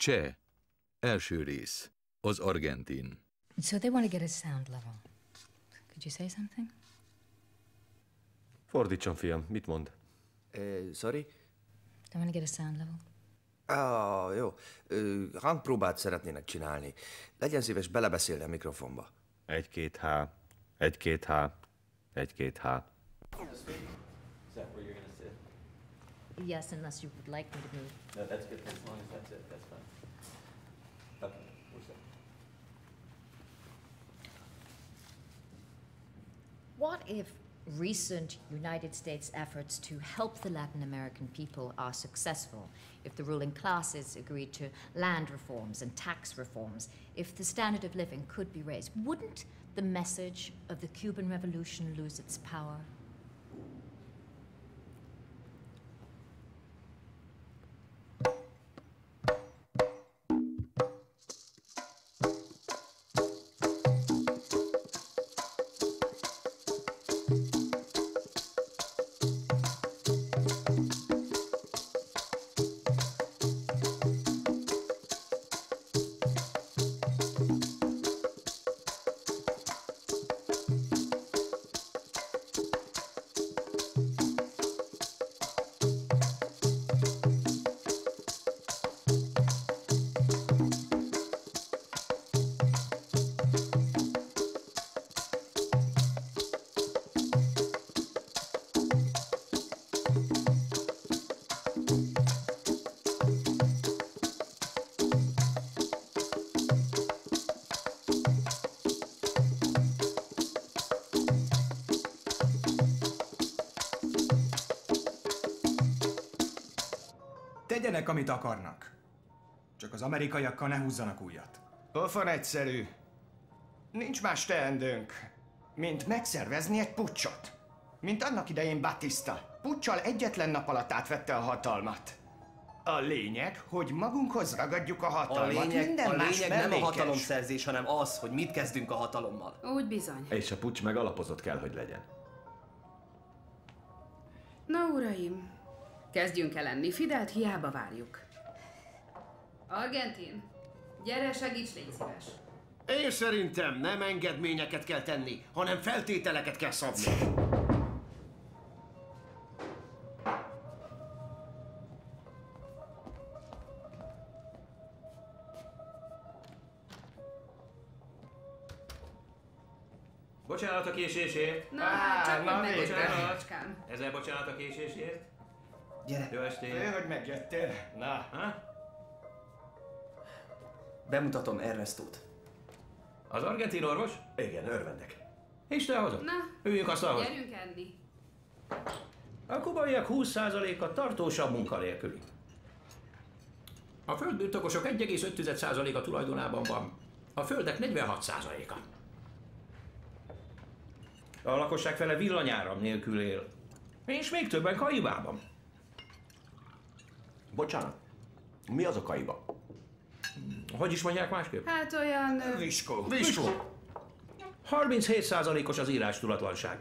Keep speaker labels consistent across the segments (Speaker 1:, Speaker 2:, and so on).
Speaker 1: Cseh. Első rész. Az argentin.
Speaker 2: So they want to get a sound level. Could you say something?
Speaker 3: Fordítson, fiam. Mit mond?
Speaker 4: Sorry?
Speaker 2: They want to get a sound level.
Speaker 4: Jó. Hangpróbát szeretnének csinálni. Legyen szíves belebeszélni a mikrofonba.
Speaker 3: 1-2 H. 1-2 H. 1-2 H.
Speaker 2: Yes, unless you would like me to move.
Speaker 5: No, that's good. As long as that's it, that's fine. Okay, where's that?
Speaker 2: What if recent United States efforts to help the Latin American people are successful? If the ruling classes agree to land reforms and tax reforms, if the standard of living could be raised, wouldn't the message of the Cuban Revolution lose its power?
Speaker 6: Tegyenek, amit akarnak. Csak az amerikaiakkal ne húzzanak újat.
Speaker 7: Pofon egyszerű. Nincs más teendőnk, mint megszervezni egy puccsot. Mint annak idején Batista. Puccsal egyetlen nap alatt átvette a hatalmat. A lényeg, hogy magunkhoz ragadjuk a hatalmat.
Speaker 5: A lényeg
Speaker 7: nem
Speaker 5: mellékes. A hatalomszerzés, hanem az, hogy mit kezdünk a hatalommal.
Speaker 8: Úgy bizony.
Speaker 3: És a puccs meg alapozott kell, hogy legyen.
Speaker 8: Na, uraim, kezdjünk el enni. Fidelt hiába várjuk. Argentin, gyere, segíts, légy szíves.
Speaker 9: Én szerintem nem engedményeket kell tenni, hanem feltételeket kell szabni.
Speaker 5: Bocsánat a késésért.
Speaker 8: Na, csak hogy megjöttél,
Speaker 5: bocsánat. Ezer bocsánat a késésért.
Speaker 7: Gyere.
Speaker 5: Jó estét.
Speaker 7: Fő, hogy megjöttél. Na.
Speaker 5: Ha?
Speaker 4: Bemutatom Ernestót.
Speaker 5: Az argentin orvos?
Speaker 3: Igen, örvendek.
Speaker 5: És te hozott?
Speaker 8: Na,
Speaker 5: üljünk asztalhoz.
Speaker 8: gyerünk enni.
Speaker 5: A kubaiak 20%-a tartósabb munkanélküli. A földbirtokosok 1,5%-a tulajdonában van. A földek 46%-a. A lakosság fele villanyáram nélkül él. És még többen Kaibában.
Speaker 3: Bocsánat. Mi az a Kaiba?
Speaker 5: Hogy is mondják másképp?
Speaker 8: Hát olyan...
Speaker 7: Viskó.
Speaker 5: 37%-os az írás tudatlanság.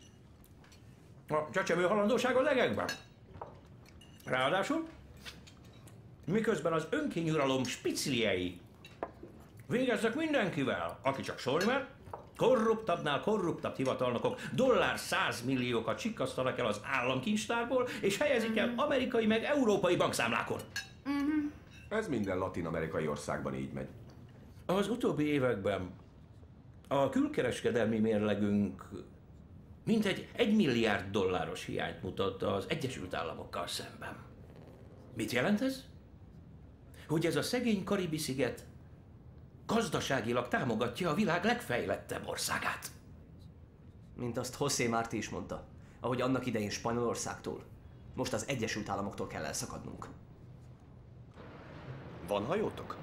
Speaker 5: A csecsemő halandóság a legekben. Ráadásul, miközben az önkényuralom spicliei végeznek mindenkivel, aki csak szólni mer, korruptabbnál korruptabb hivatalnokok dollár 100 milliókat csikkasztanak el az államkincstárból, és helyezik el amerikai meg európai bankszámlákon.
Speaker 3: Ez minden latin-amerikai országban így megy.
Speaker 5: Az utóbbi években a külkereskedelmi mérlegünk mintegy $1 milliárd hiányt mutat az Egyesült Államokkal szemben. Mit jelent ez? Hogy ez a szegény Karibi-sziget gazdaságilag támogatja a világ legfejlettebb országát.
Speaker 4: Mint azt José Martí is mondta, ahogy annak idején Spanyolországtól, most az Egyesült Államoktól kell elszakadnunk.
Speaker 3: Van hajótok?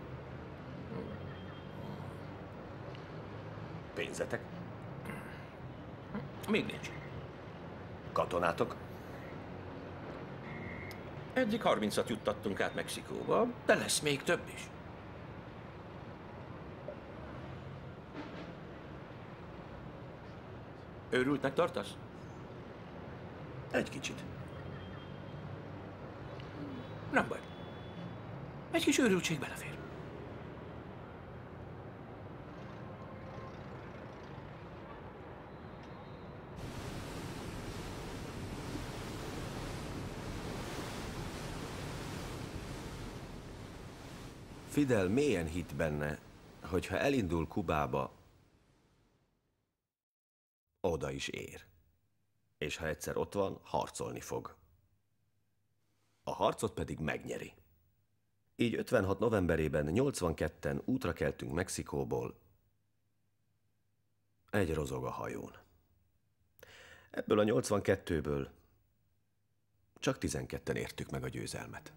Speaker 3: Pénzetek?
Speaker 5: Még nincs.
Speaker 3: Katonátok?
Speaker 5: Eddig 30-at juttattunk át Mexikóba, de lesz még több is. Őrültnek tartasz?
Speaker 3: Egy kicsit.
Speaker 5: Nem baj. Egy kis őrültség belefér.
Speaker 10: Fidel mélyen hitt benne, hogy ha elindul Kubába, oda is ér. És ha egyszer ott van, harcolni fog. A harcot pedig megnyeri. Így 56 novemberében 82-en útra keltünk Mexikóból, egy rozog a hajón. Ebből a 82-ből csak 12-en értük meg a győzelmet.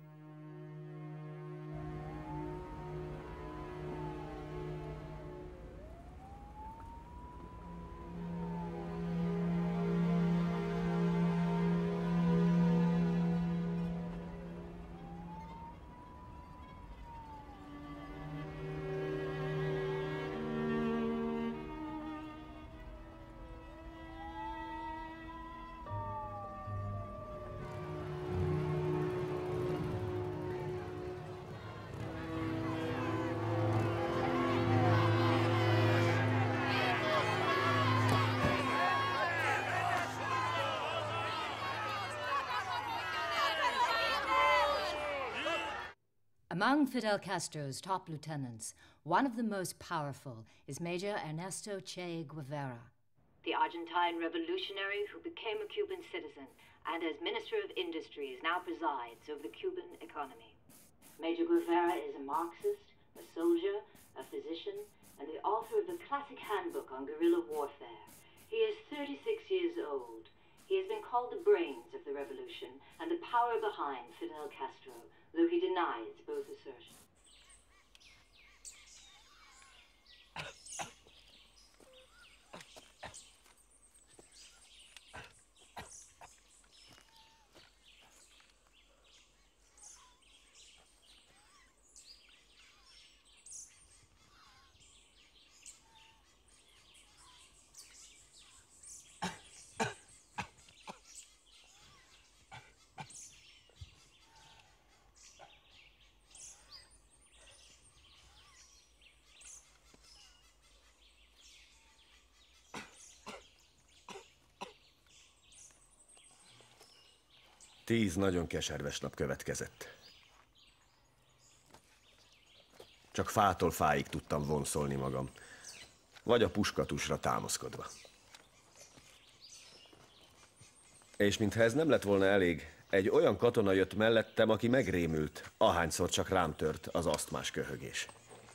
Speaker 2: Among Fidel Castro's top lieutenants, one of the most powerful is Major Ernesto Che Guevara, the Argentine revolutionary who became a Cuban citizen and as Minister of Industries now presides over the Cuban economy. Major Guevara is a Marxist, a soldier, a physician, and the author of the classic handbook on guerrilla warfare. He is 36 years old. He has been called the brains of the revolution and the power behind Fidel Castro, though he denies both assertions.
Speaker 10: Tíz nagyon keserves nap következett. Csak fától fáig tudtam vonszolni magam, vagy a puskatusra támaszkodva. És mintha ez nem lett volna elég, egy olyan katona jött mellettem, aki megrémült, ahányszor csak rám tört az asztmás köhögés.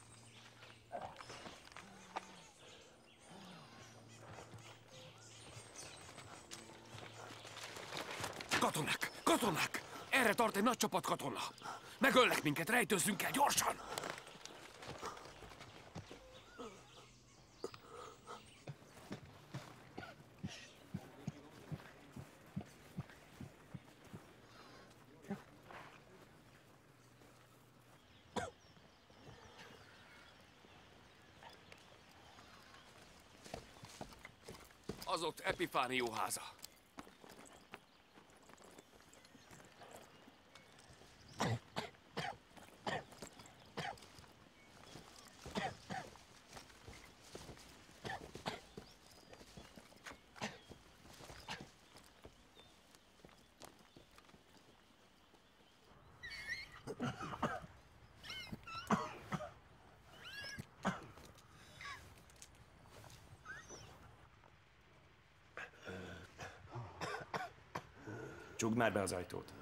Speaker 11: Katonák! Katonák! Erre tart egy nagy csapat katona! Megöllek minket, rejtőzzünk el gyorsan! Az ott Epifánió háza.
Speaker 12: Csukd már be az ajtót.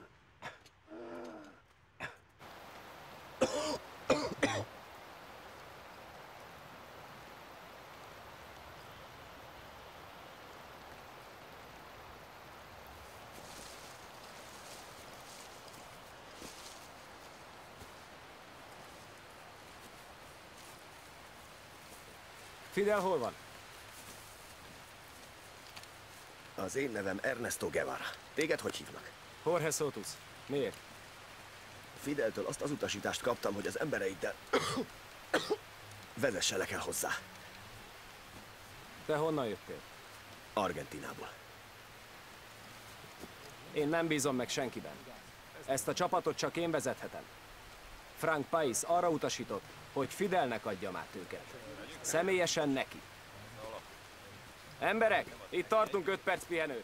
Speaker 11: Fidel hol van?
Speaker 10: Az én nevem Ernesto Guevara. Téged hogy hívnak?
Speaker 11: Jorge Sotus. Miért?
Speaker 10: Fideltől azt az utasítást kaptam, hogy az embereiddel vezesselek el hozzá.
Speaker 11: Te honnan jöttél?
Speaker 10: Argentinából.
Speaker 11: Én nem bízom meg senkiben. Ezt a csapatot csak én vezethetem.
Speaker 12: Frank Pais arra utasított, hogy Fidelnek adjam át őket. Személyesen neki. Emberek, itt tartunk 5 perc pihenőt.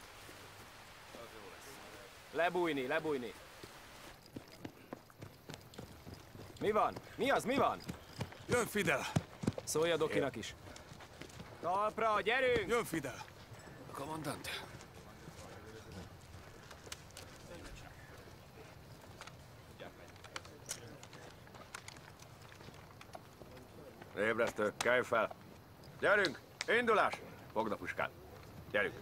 Speaker 12: Lebújni, lebújni. Mi van? Mi az, mi van?
Speaker 11: Jön Fidel.
Speaker 12: Szólj a Dokinak is. Talpra, gyerünk!
Speaker 11: Jön Fidel. A kommandant.
Speaker 13: Ébresztő, kelj fel! Gyerünk! Indulás! Fogd a puskát! Gyerünk!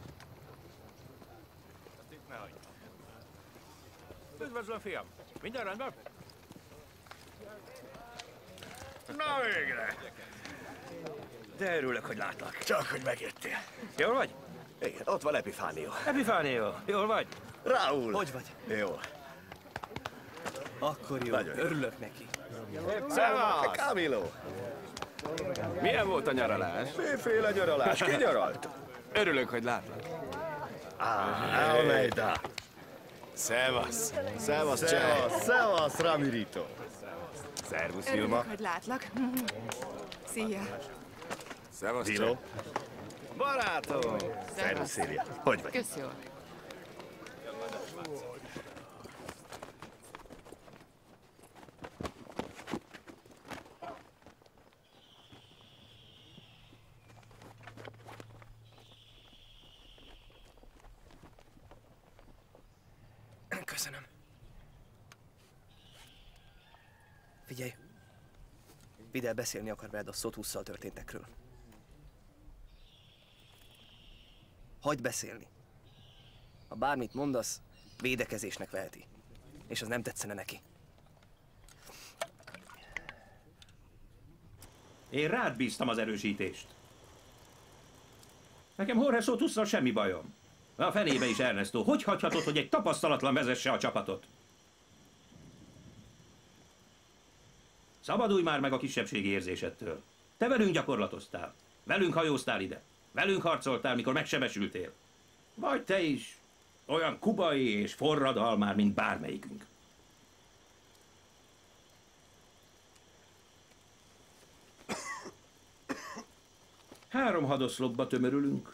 Speaker 5: Üdvözlöm, fiam! Minden rendben?
Speaker 13: Na végre!
Speaker 5: De örülök, hogy látlak.
Speaker 13: Csak, hogy megjöttél.
Speaker 5: Jól vagy?
Speaker 13: Igen, ott van Epifánió.
Speaker 5: Epifánió, jól vagy?
Speaker 13: Raúl!
Speaker 12: Hogy vagy?
Speaker 13: Jó.
Speaker 12: Akkor jó,
Speaker 13: Nagyon jó.
Speaker 12: örülök neki.
Speaker 13: Szevasz! Camilo!
Speaker 11: Milyen volt a nyaralás?
Speaker 13: Miféle nyaralás? Ki nyaralt?
Speaker 11: Örülök, hogy látlak.
Speaker 13: Almeida!
Speaker 11: Szevasz!
Speaker 13: Szevasz, Cseh! Szevasz, Ramirito!
Speaker 11: Szervusz, Vilma!
Speaker 14: Örülök, hogy látlak. Szia!
Speaker 11: Szevasz,
Speaker 13: Dilo!
Speaker 11: Cseh!
Speaker 13: Barátom! Szervusz, Szíria! Hogy vagy?
Speaker 14: Kösz jól.
Speaker 4: Köszönöm. Figyelj! Fidel beszélni akar veled a Sothusszal történtekről. Hagyd beszélni. Ha bármit mondasz, védekezésnek veheti. És az nem tetszene neki.
Speaker 5: Én rád bíztam az erősítést. Nekem Jorge Sothusszal semmi bajom. A fenébe is, Ernesto. Hogy hagyhatod, hogy egy tapasztalatlan vezesse a csapatot? Szabadulj már meg a kisebbségi érzésettől. Te velünk gyakorlatoztál. Velünk hajóztál ide. Velünk harcoltál, mikor megsebesültél. Vagy te is olyan kubai és forradalmár, mint bármelyikünk. Három hadoszlopba tömörülünk.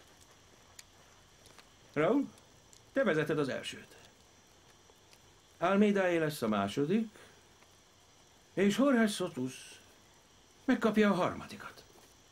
Speaker 5: Raúl, te vezeted az elsőt. Almeidaé lesz a második, és Jorge Sothus megkapja a harmadikat.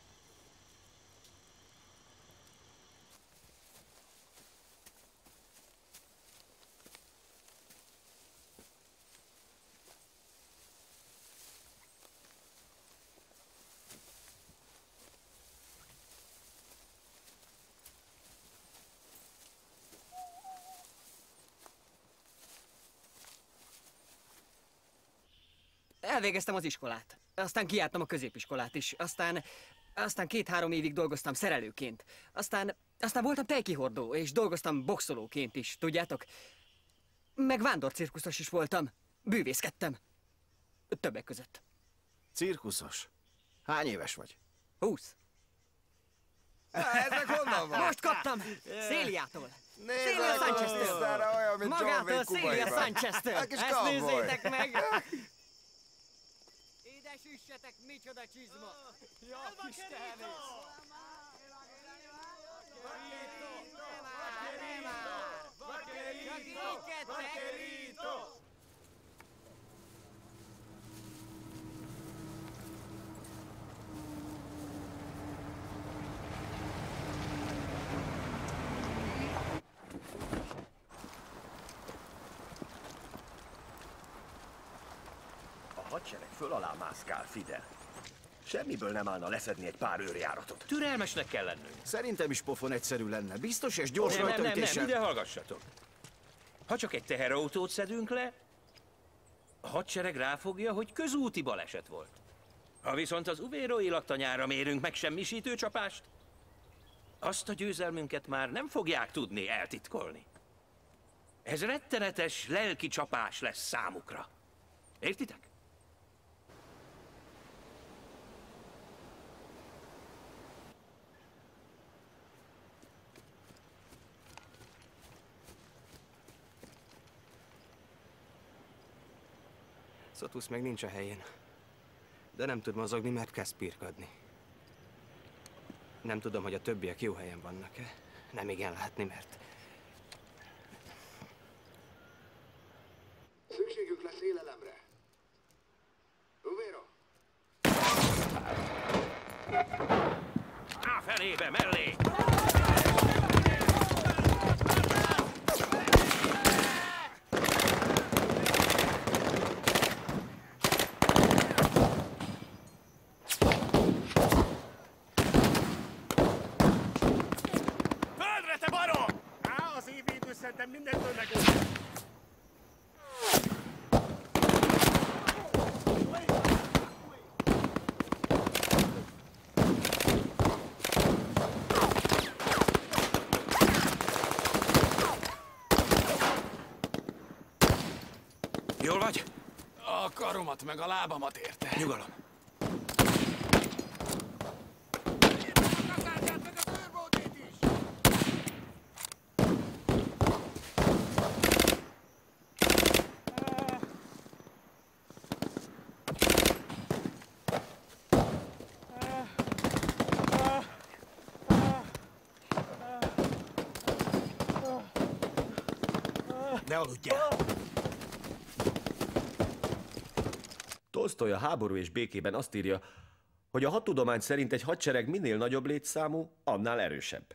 Speaker 15: Elvégeztem az iskolát. Aztán kijártam a középiskolát is. Aztán 2-3 évig dolgoztam szerelőként. Aztán voltam tejkihordó, és dolgoztam boxolóként is, tudjátok? Meg vándorcirkuszos is voltam. Bűvészkedtem. Többek között.
Speaker 9: Cirkuszos? Hány éves vagy?
Speaker 15: 20.
Speaker 9: Ezek honnan van?
Speaker 15: Most kaptam! Széliától.
Speaker 9: Nézd
Speaker 15: Celia
Speaker 9: meg,
Speaker 15: Sanchez-től.
Speaker 9: Tisztára olyan, mint John
Speaker 15: Magától
Speaker 9: Wayne
Speaker 15: Celia
Speaker 9: Kubaiban.
Speaker 15: Sanchez-től.
Speaker 9: A kis
Speaker 15: Ezt
Speaker 9: cowboy.
Speaker 15: nézzétek meg! Ide süssetek, micsoda csizma! Ja, kis tehenész!
Speaker 10: A hadsereg föl alá mászkál, Fidel. Semmiből nem állna leszedni egy pár őrjáratot.
Speaker 9: Türelmesnek kell lennünk. Szerintem is pofon egyszerű lenne. Biztos és gyors
Speaker 5: Nem,
Speaker 9: rajtaütéssel.
Speaker 5: ide hallgassatok. Ha csak egy teherautót szedünk le, a hadsereg ráfogja, hogy közúti baleset volt. Ha viszont az uvérói laktanyára mérünk megsemmisítő csapást, azt a győzelmünket már nem fogják tudni eltitkolni. Ez rettenetes lelki csapás lesz számukra. Értitek?
Speaker 12: Szotusz meg nincs a helyén. De nem tud mozogni, mert kezd pirkadni. Nem tudom, hogy a többiek jó helyen vannak-e. Nem igen látni, mert...
Speaker 9: Szükségük lesz élelemre. Uvero!
Speaker 5: Á, felébe, mellé!
Speaker 9: Földre, te barom! Á, az évédő szerintem mindentől megúszta.
Speaker 5: Jól vagy?
Speaker 11: A karomat meg a lábamat érte.
Speaker 5: Nyugalom.
Speaker 9: Ne aludjál!
Speaker 10: Tolsztoj a Háború és békében azt írja, hogy a hadtudomány szerint egy hadsereg minél nagyobb létszámú, annál erősebb.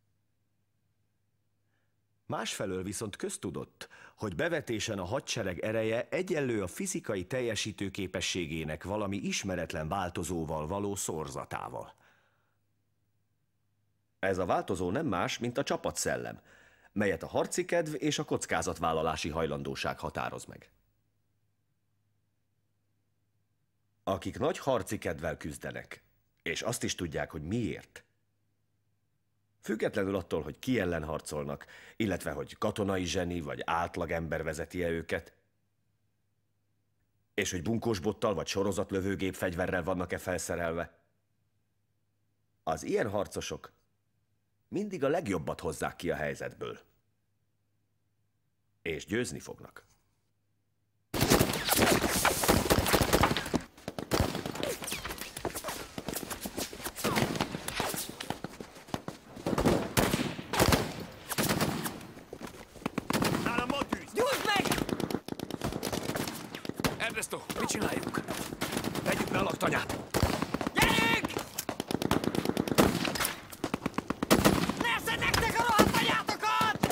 Speaker 10: Másfelől viszont köztudott, hogy bevetésen a hadsereg ereje egyenlő a fizikai teljesítőképességének valami ismeretlen változóval való szorzatával. Ez a változó nem más, mint a csapatszellem, melyet a harci kedv és a kockázatvállalási hajlandóság határoz meg. Akik nagy harci kedvvel küzdenek, és azt is tudják, hogy miért. Függetlenül attól, hogy ki ellen harcolnak, illetve hogy katonai zseni vagy átlagember vezeti-e őket, és hogy bunkósbottal vagy sorozatlövőgép fegyverrel vannak-e felszerelve. Az ilyen harcosok mindig a legjobbat hozzák ki a helyzetből. És győzni fognak.
Speaker 11: Ernesto, mit csináljuk?
Speaker 5: Vegyük be a laktanyát!
Speaker 11: Gyerünk!
Speaker 9: Nesze nektek a rohadt anyátokat!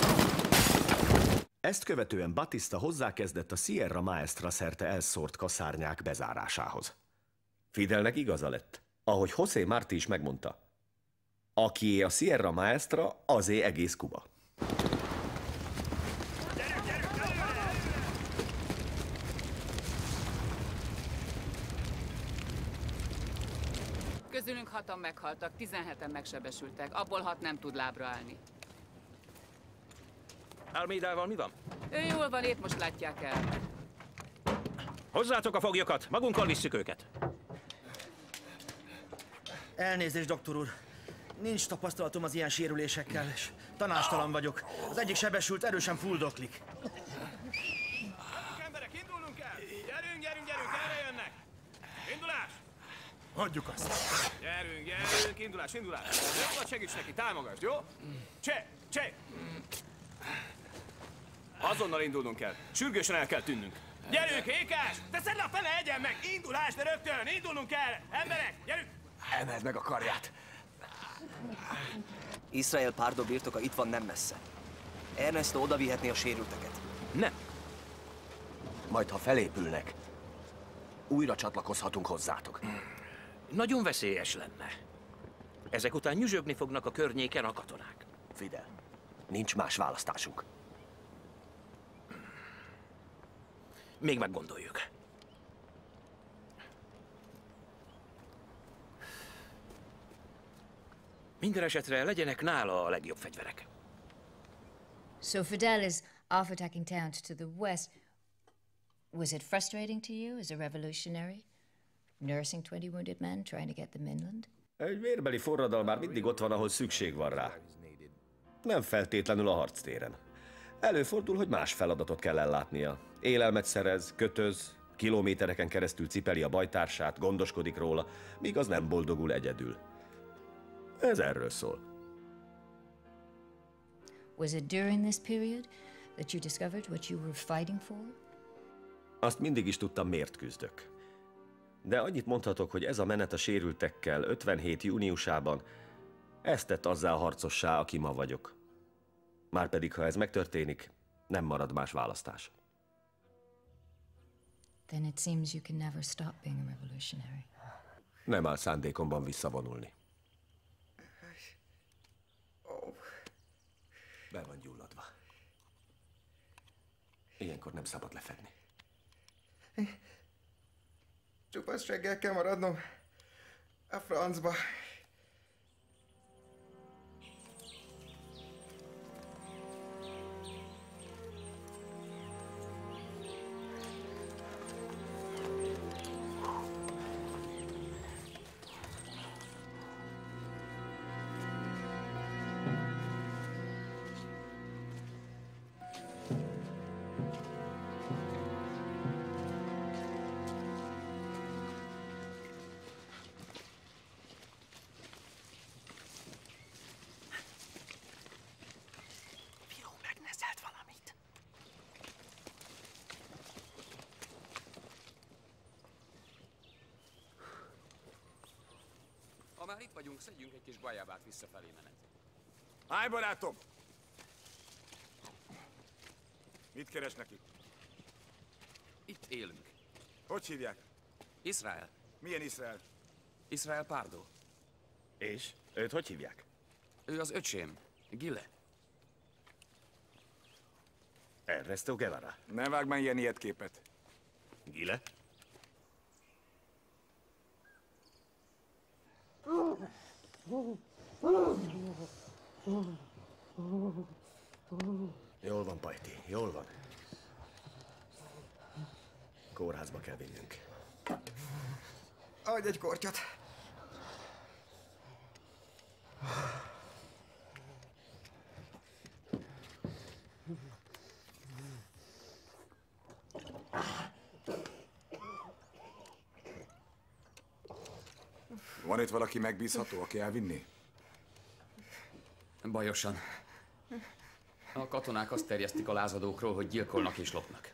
Speaker 10: Ezt követően Batista hozzákezdett a Sierra Maestra szerte elszórt kaszárnyák bezárásához. Fidelnek igaza lett, ahogy José Martí is megmondta. Akié a Sierra Maestra, azé egész Kuba.
Speaker 8: Közülünk 6-an meghaltak, 17-en megsebesültek. Abból 6 nem tud lábra állni.
Speaker 5: Almeidával mi van?
Speaker 8: Ő jól van, épp most látják el.
Speaker 5: Hozzátok a foglyokat, magunkkal visszük őket.
Speaker 16: Elnézést, doktor úr. Nincs tapasztalatom az ilyen sérülésekkel, és tanástalan vagyok. Az egyik sebesült erősen fuldoklik.
Speaker 9: Emberek, indulnunk kell! Gyerünk, erre jönnek! Indulás!
Speaker 11: Hagyjuk azt.
Speaker 9: Gyerünk, indulás! Jobbad segíts neki, támogasd, jó? Cseh! Azonnal indulnunk kell. Sürgősen el kell tűnnünk. Gyerünk, Ékás! Te szedd le a fele, egyen meg! Indulás, de rögtön! Indulnunk kell! Emberek, gyerünk!
Speaker 12: Emeld meg a karját.
Speaker 4: Israel Pardo birtoka itt van nem messze. Ernesto oda vihetné a sérülteket.
Speaker 10: Nem. Majd, ha felépülnek, újra csatlakozhatunk hozzátok.
Speaker 5: Nagyon veszélyes lenne. Ezek után nyüzsögni fognak a környéken a katonák.
Speaker 10: Fidel, nincs más választásunk.
Speaker 5: Még meggondoljuk. Minden esetre legyenek nála a legjobb fegyverek.
Speaker 2: So Fidel is off attacking towns to the west. Was it frustrating to you as a revolutionary? Nursing 20 wounded men, trying to get them inland?
Speaker 10: Egy vérbeli forradal már mindig ott van, ahol szükség van rá. Nem feltétlenül a harctéren. Előfordul, hogy más feladatot kell ellátnia. Élelmet szerez, kötöz, Kilométereken keresztül cipeli a bajtársát, gondoskodik róla, míg az nem boldogul egyedül. Ez erről szól.
Speaker 2: Was it during this period that you discovered what you were fighting for?
Speaker 10: Azt mindig is tudtam, miért küzdök. De annyit mondhatok, hogy ez a menet a sérültekkel 57. júniusában ezt tett azzá a harcossá, aki ma vagyok. Márpedig, ha ez megtörténik, nem marad más választás.
Speaker 2: Then it seems you can never stop being a revolutionary.
Speaker 10: Nem áll szándékomban visszavonulni. Be van gyulladva. Ilyenkor nem szabad lefedni.
Speaker 7: Csupasz reggel kell maradnom. A francba.
Speaker 11: Ha már itt vagyunk, szedjünk egy kis guayabát visszafelé menet.
Speaker 13: Állj, barátom! Mit keresnek itt?
Speaker 11: Itt élünk.
Speaker 13: Hogy hívják?
Speaker 11: Izrael.
Speaker 13: Milyen Izrael?
Speaker 11: Izrael Pardo.
Speaker 10: És? Őt hogy hívják?
Speaker 11: Ő az öcsém, Gile.
Speaker 10: Ernesto Guevara.
Speaker 13: Ne vágj már ilyen ilyet képet.
Speaker 10: Gile? Jól van, Pajti, jól van. Kórházba kell vinnünk.
Speaker 7: Adj egy kortyot.
Speaker 13: Van itt valaki megbízható, aki elvinni?
Speaker 11: Bajosan. A katonák azt terjesztik a lázadókról, hogy gyilkolnak és lopnak.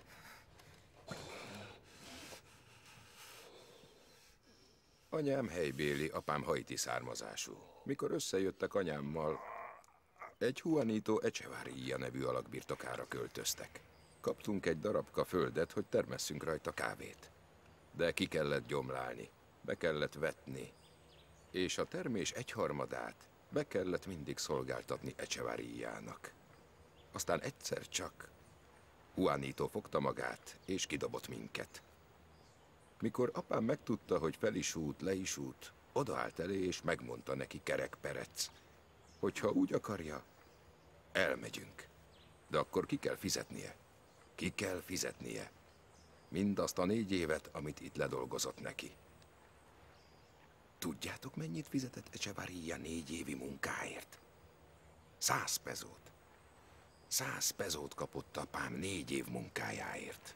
Speaker 17: Anyám helybéli, apám haiti származású. Mikor összejöttek anyámmal, egy Juanito Echevarria nevű alak birtokára költöztek. Kaptunk egy darabka földet, hogy termesszünk rajta kávét. De ki kellett gyomlálni, be kellett vetni, és a termés egyharmadát be kellett mindig szolgáltatni Echevarriának. Aztán egyszer csak Juanito fogta magát, és kidobott minket. Mikor apám megtudta, hogy fel is út, le is út, odaállt elé, és megmondta neki Kerek Perec, hogy ha úgy akarja, elmegyünk. De akkor ki kell fizetnie. Ki kell fizetnie. Mindazt a 4 évet, amit itt ledolgozott neki. Tudjátok, mennyit fizetett Echevarria 4 évi munkáért? 100 pezót. 100 pezót kapott apám 4 év munkájáért.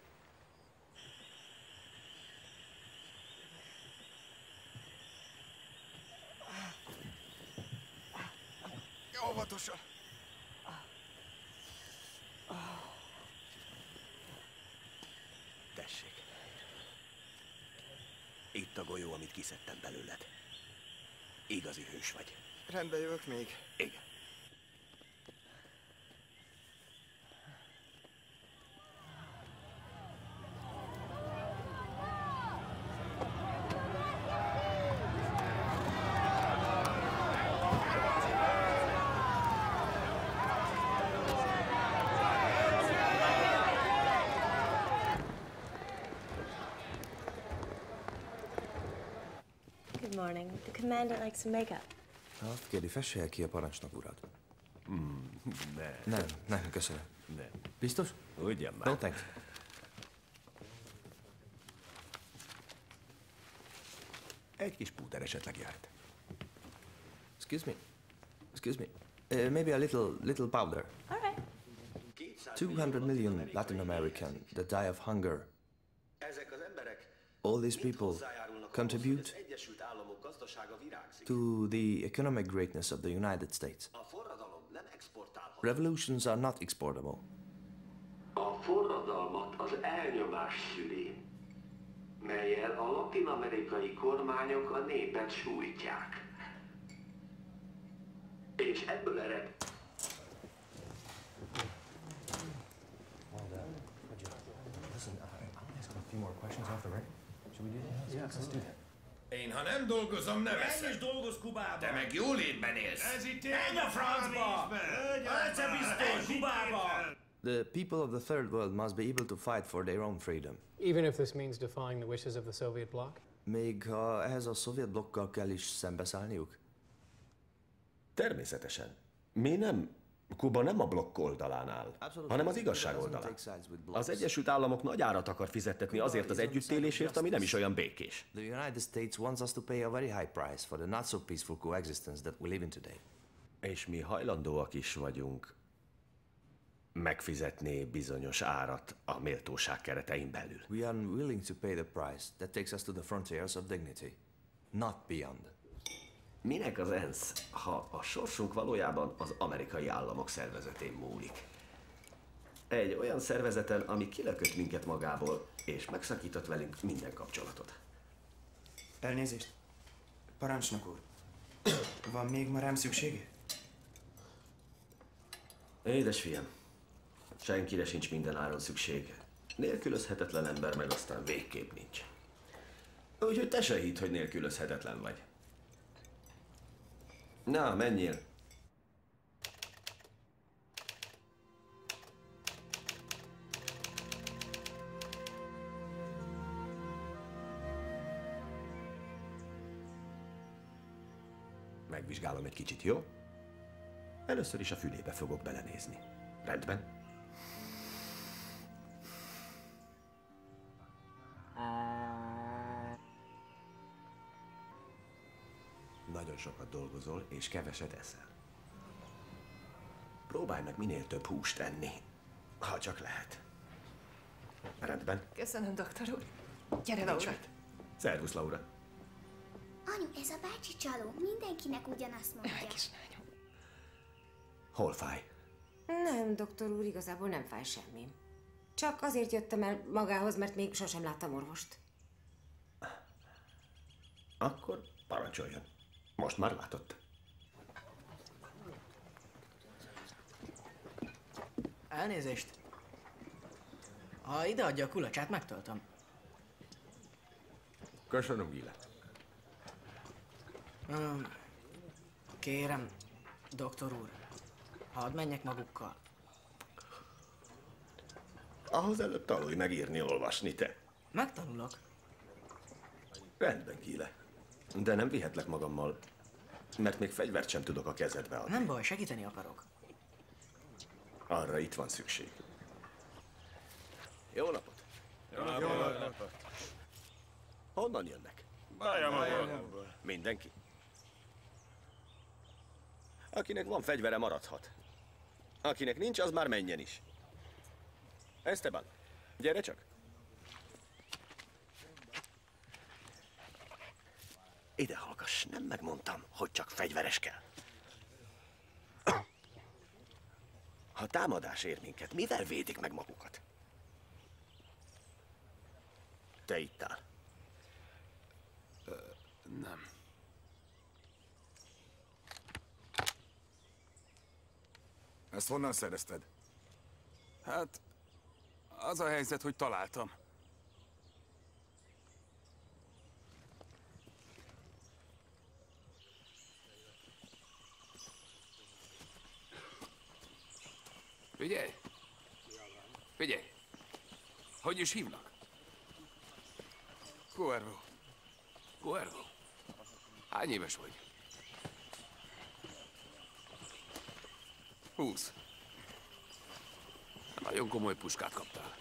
Speaker 7: Óvatosan!
Speaker 10: Tessék. Itt a golyó, amit kiszedtem belőled. Igazi hős vagy.
Speaker 7: Rendbe jövök még.
Speaker 10: Igen.
Speaker 18: Good morning. The commander likes some makeup.
Speaker 19: Azt kéri, fesse ki a parancsnok urat.
Speaker 10: Nem.
Speaker 19: Nem, köszönöm.
Speaker 10: Nem.
Speaker 19: Biztos?
Speaker 10: Ugyan már.
Speaker 19: No, thanks.
Speaker 10: Egy kis púder esetleg járt.
Speaker 19: Excuse me. Excuse me. Maybe a little powder.
Speaker 18: All right.
Speaker 19: 200 million Latin American that die of hunger.
Speaker 10: Ezek az emberek
Speaker 19: All these people contribute to the economic greatness of the United States. Revolutions are not exportable.
Speaker 20: A forradalmat az elnyomás szüli, mellyel a latin-amerikai kormányok a népet sújtják. És ebből ered...
Speaker 21: Én, ha nem dolgozom, nem eszem.
Speaker 16: Menj és dolgozz Kubába!
Speaker 21: Te meg jó létben élsz.
Speaker 16: Menj a francba! Egyszer biztos, Kubába!
Speaker 19: The people of the third world must be able to fight for their own freedom.
Speaker 22: Even if this means defying the wishes of the Soviet bloc?
Speaker 19: Még ha ehhez a szovjet blokkal kell is szembeszállniuk?
Speaker 10: Természetesen. Kuba nem a blokk oldalán áll, hanem az igazság oldalán. Az Egyesült Államok nagy árat akar fizettetni azért az együttélésért, ami nem is olyan békés.
Speaker 19: The United States wants us to pay a very high price for the not so peaceful coexistence that we live in today.
Speaker 10: És mi hajlandóak is vagyunk megfizetni bizonyos árat a méltóság keretein belül.
Speaker 19: We are willing to pay the price that takes us to the frontiers of dignity, not beyond.
Speaker 10: Minek az ENSZ, ha a sorsunk valójában az amerikai államok szervezetén múlik? Egy olyan szervezeten, ami kilökött minket magából, és megszakított velünk minden kapcsolatot.
Speaker 6: Elnézést. Parancsnok úr. Van még ma rám szüksége?
Speaker 10: Édes fiam, senkire sincs minden áron szükség. Nélkülözhetetlen ember meg aztán végképp nincs. Úgyhogy te se hidd, hogy nélkülözhetetlen vagy. Na, menjél! Megvizsgálom egy kicsit, jó? Először is a fülébe fogok belenézni. Rendben? Nagyon sokat dolgozol, és keveset eszel. Próbálj meg minél több húst enni, ha csak lehet. Rendben?
Speaker 14: Köszönöm, doktor úr. Gyere, Laura.
Speaker 10: Szervusz, Laura.
Speaker 23: Anyu, ez a bácsi csaló. Mindenkinek ugyanazt mondja.
Speaker 10: Hol fáj?
Speaker 24: Nem, doktor úr, igazából nem fáj semmi. Csak azért jöttem el magához, mert még sosem láttam orvost.
Speaker 10: Akkor parancsoljon. Most már látott.
Speaker 25: Elnézést. Ha ideadja a kulacsát, megtöltöm.
Speaker 10: Köszönöm, Gile.
Speaker 25: Kérem, doktor úr, hadd menjek magukkal.
Speaker 10: Ahhoz előbb tanulj megírni, olvasni, te.
Speaker 25: Megtanulok.
Speaker 10: Rendben, Gile. De nem vihetlek magammal, mert még fegyvert sem tudok a kezedbe adni.
Speaker 25: Nem baj, segíteni akarok.
Speaker 10: Arra itt van szükség. Jó napot!
Speaker 21: Jó napot!
Speaker 10: Honnan jönnek?
Speaker 21: Bajamagból.
Speaker 10: Mindenki? Akinek van fegyvere, maradhat. Akinek nincs, az már menjen is. Esteban, gyere csak! Ide hallgass, nem megmondtam, hogy csak fegyveres kell. Ha támadás ér minket, mivel védik meg magukat? Te ittál?
Speaker 11: Nem.
Speaker 26: Ezt honnan szerezted?
Speaker 11: Hát, az a helyzet, hogy találtam. Figyelj! Figyelj! Hogy is hívnak?
Speaker 26: Cuervo.
Speaker 11: Cuervo? Hány éves vagy?
Speaker 26: 20.
Speaker 11: Nagyon komoly puskát kaptál.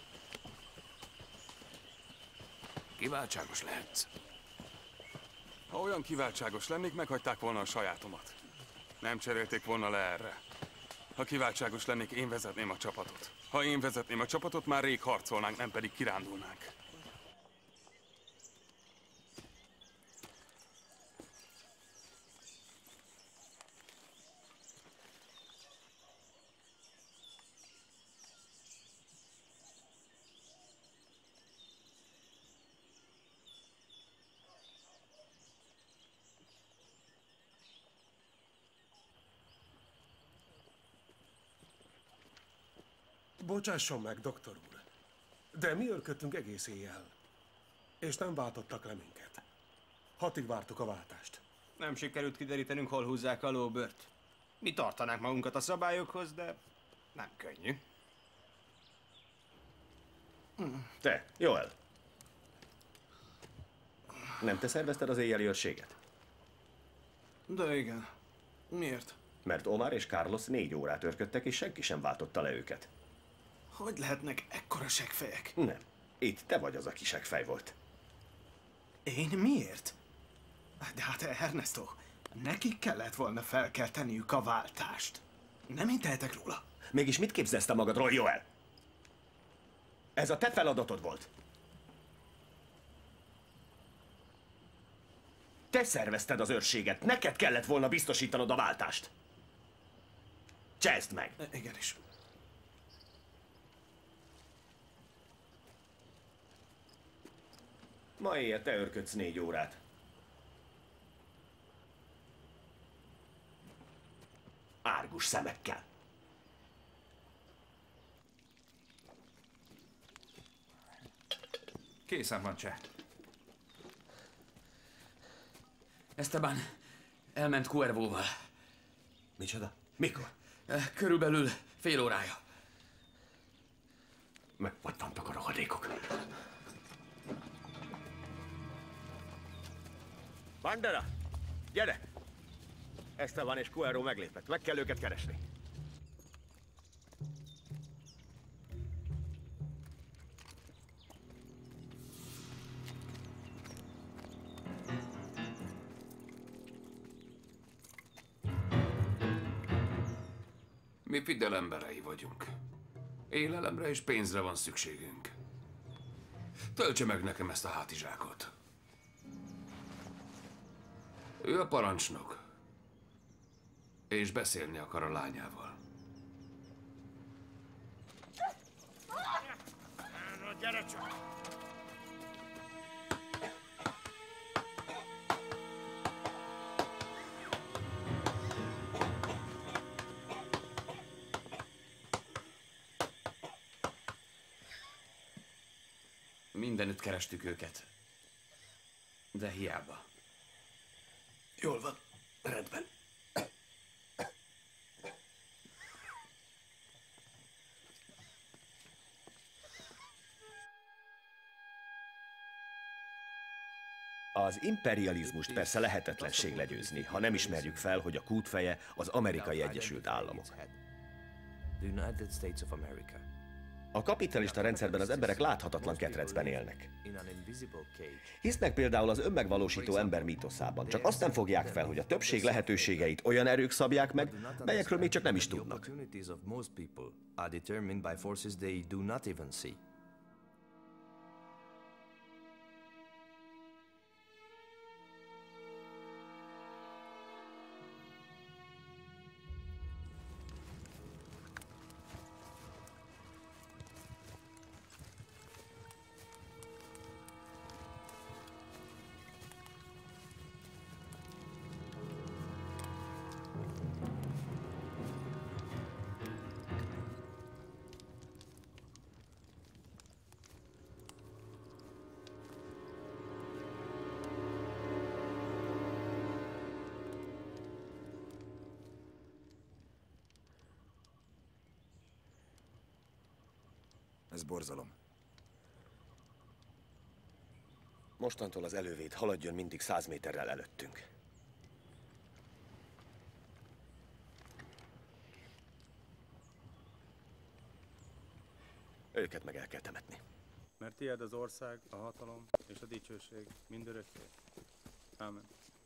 Speaker 11: Kiváltságos lehetsz.
Speaker 26: Ha olyan kiváltságos lennék, meghagyták volna a sajátomat. Nem cserélték volna le erre. Ha kiváltságos lennék, én vezetném a csapatot. Ha én vezetném a csapatot, már rég harcolnánk, nem pedig kirándulnánk.
Speaker 1: Bocsásson meg, doktor úr, de mi őrködtünk egész éjjel, és nem váltottak le minket. 6-ig vártuk a váltást.
Speaker 7: Nem sikerült kiderítenünk, hol húzzák a lóbört. Mi tartanánk magunkat a szabályokhoz, de nem könnyű.
Speaker 10: Te, Joel. Nem te szervezted az éjjeli őrséget?
Speaker 19: De igen. Miért?
Speaker 10: Mert Omar és Carlos 4 órát őrködtek, és senki sem váltotta le őket.
Speaker 19: Hogy lehetnek ekkora seggfejek?
Speaker 10: Nem. Itt te vagy az, aki seggfej volt.
Speaker 19: Én miért? De hát Ernesto, nekik kellett volna felkelteniük a váltást. Nem én tehetek róla.
Speaker 10: Mégis mit képzelsz te magadról, Joel? Ez a te feladatod volt. Te szervezted az őrséget, neked kellett volna biztosítanod a váltást. Cseszd meg!
Speaker 19: Igenis.
Speaker 10: Ma éjjel te őrködsz 4 órát. Árgus szemekkel.
Speaker 11: Készen van, cseh. Esteban elment Cuervóval.
Speaker 10: Micsoda? Mikor?
Speaker 11: Körülbelül fél órája.
Speaker 10: Megpattantak a rohadékok. Bandera! Gyere! Esteban és Cuervo meglépett. Meg kell őket keresni.
Speaker 11: Mi Fidel emberei vagyunk. Élelemre és pénzre van szükségünk. Töltse meg nekem ezt a hátizsákot. Ő a parancsnok. És beszélni akar a lányával.
Speaker 10: Gyere csak!
Speaker 11: Mindenütt kerestük őket. De hiába.
Speaker 1: Jól van, rendben.
Speaker 10: Az imperializmust persze lehetetlenség legyőzni, ha nem ismerjük fel, hogy a kútfeje az Amerikai Egyesült Államok. A kapitalista rendszerben az emberek láthatatlan ketrecben élnek. Hisznek például az önmegvalósító ember mítoszában, csak azt nem fogják fel, hogy a többség lehetőségeit olyan erők szabják meg, melyekről még csak nem is tudnak.
Speaker 17: Ez borzalom.
Speaker 10: Mostantól az elővéd haladjon mindig 100 méterrel előttünk. Őket meg el kell temetni.
Speaker 3: Mert tiéd az ország, a hatalom és a dicsőség mindörökké. Ámen.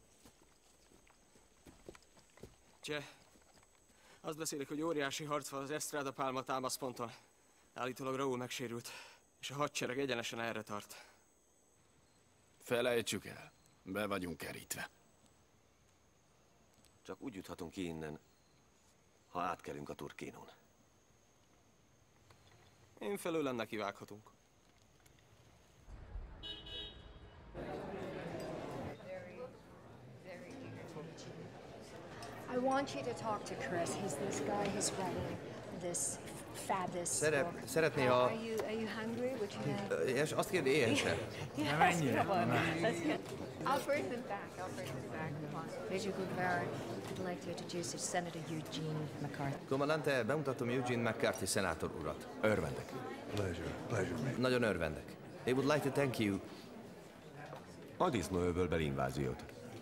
Speaker 7: Cseh, azt beszélik, hogy óriási harc van az Estrada Palma támaszponton. Állítólag Raúl megsérült, és a hadsereg egyenesen erre tart.
Speaker 11: Felejtsük el. Be vagyunk kerítve.
Speaker 10: Csak úgy juthatunk ki innen, ha átkelünk a Turkénon.
Speaker 7: Én felőlem nekivághatunk.
Speaker 8: I want you to talk to Chris. He's this guy who's running this
Speaker 4: Szeretné a... És azt kérdi, éhesen.
Speaker 2: Ne menjél! I'll bring them back. Come on. Major Guevara, I'd like to introduce Senator Eugene McCarthy.
Speaker 4: Kommandante, bemutatom Eugene McCarthy szenátor urat.
Speaker 5: Örvendek. Pleasure.
Speaker 4: Nagyon örvendek. They would like to thank you.
Speaker 10: A disznóöbölbeli inváziót.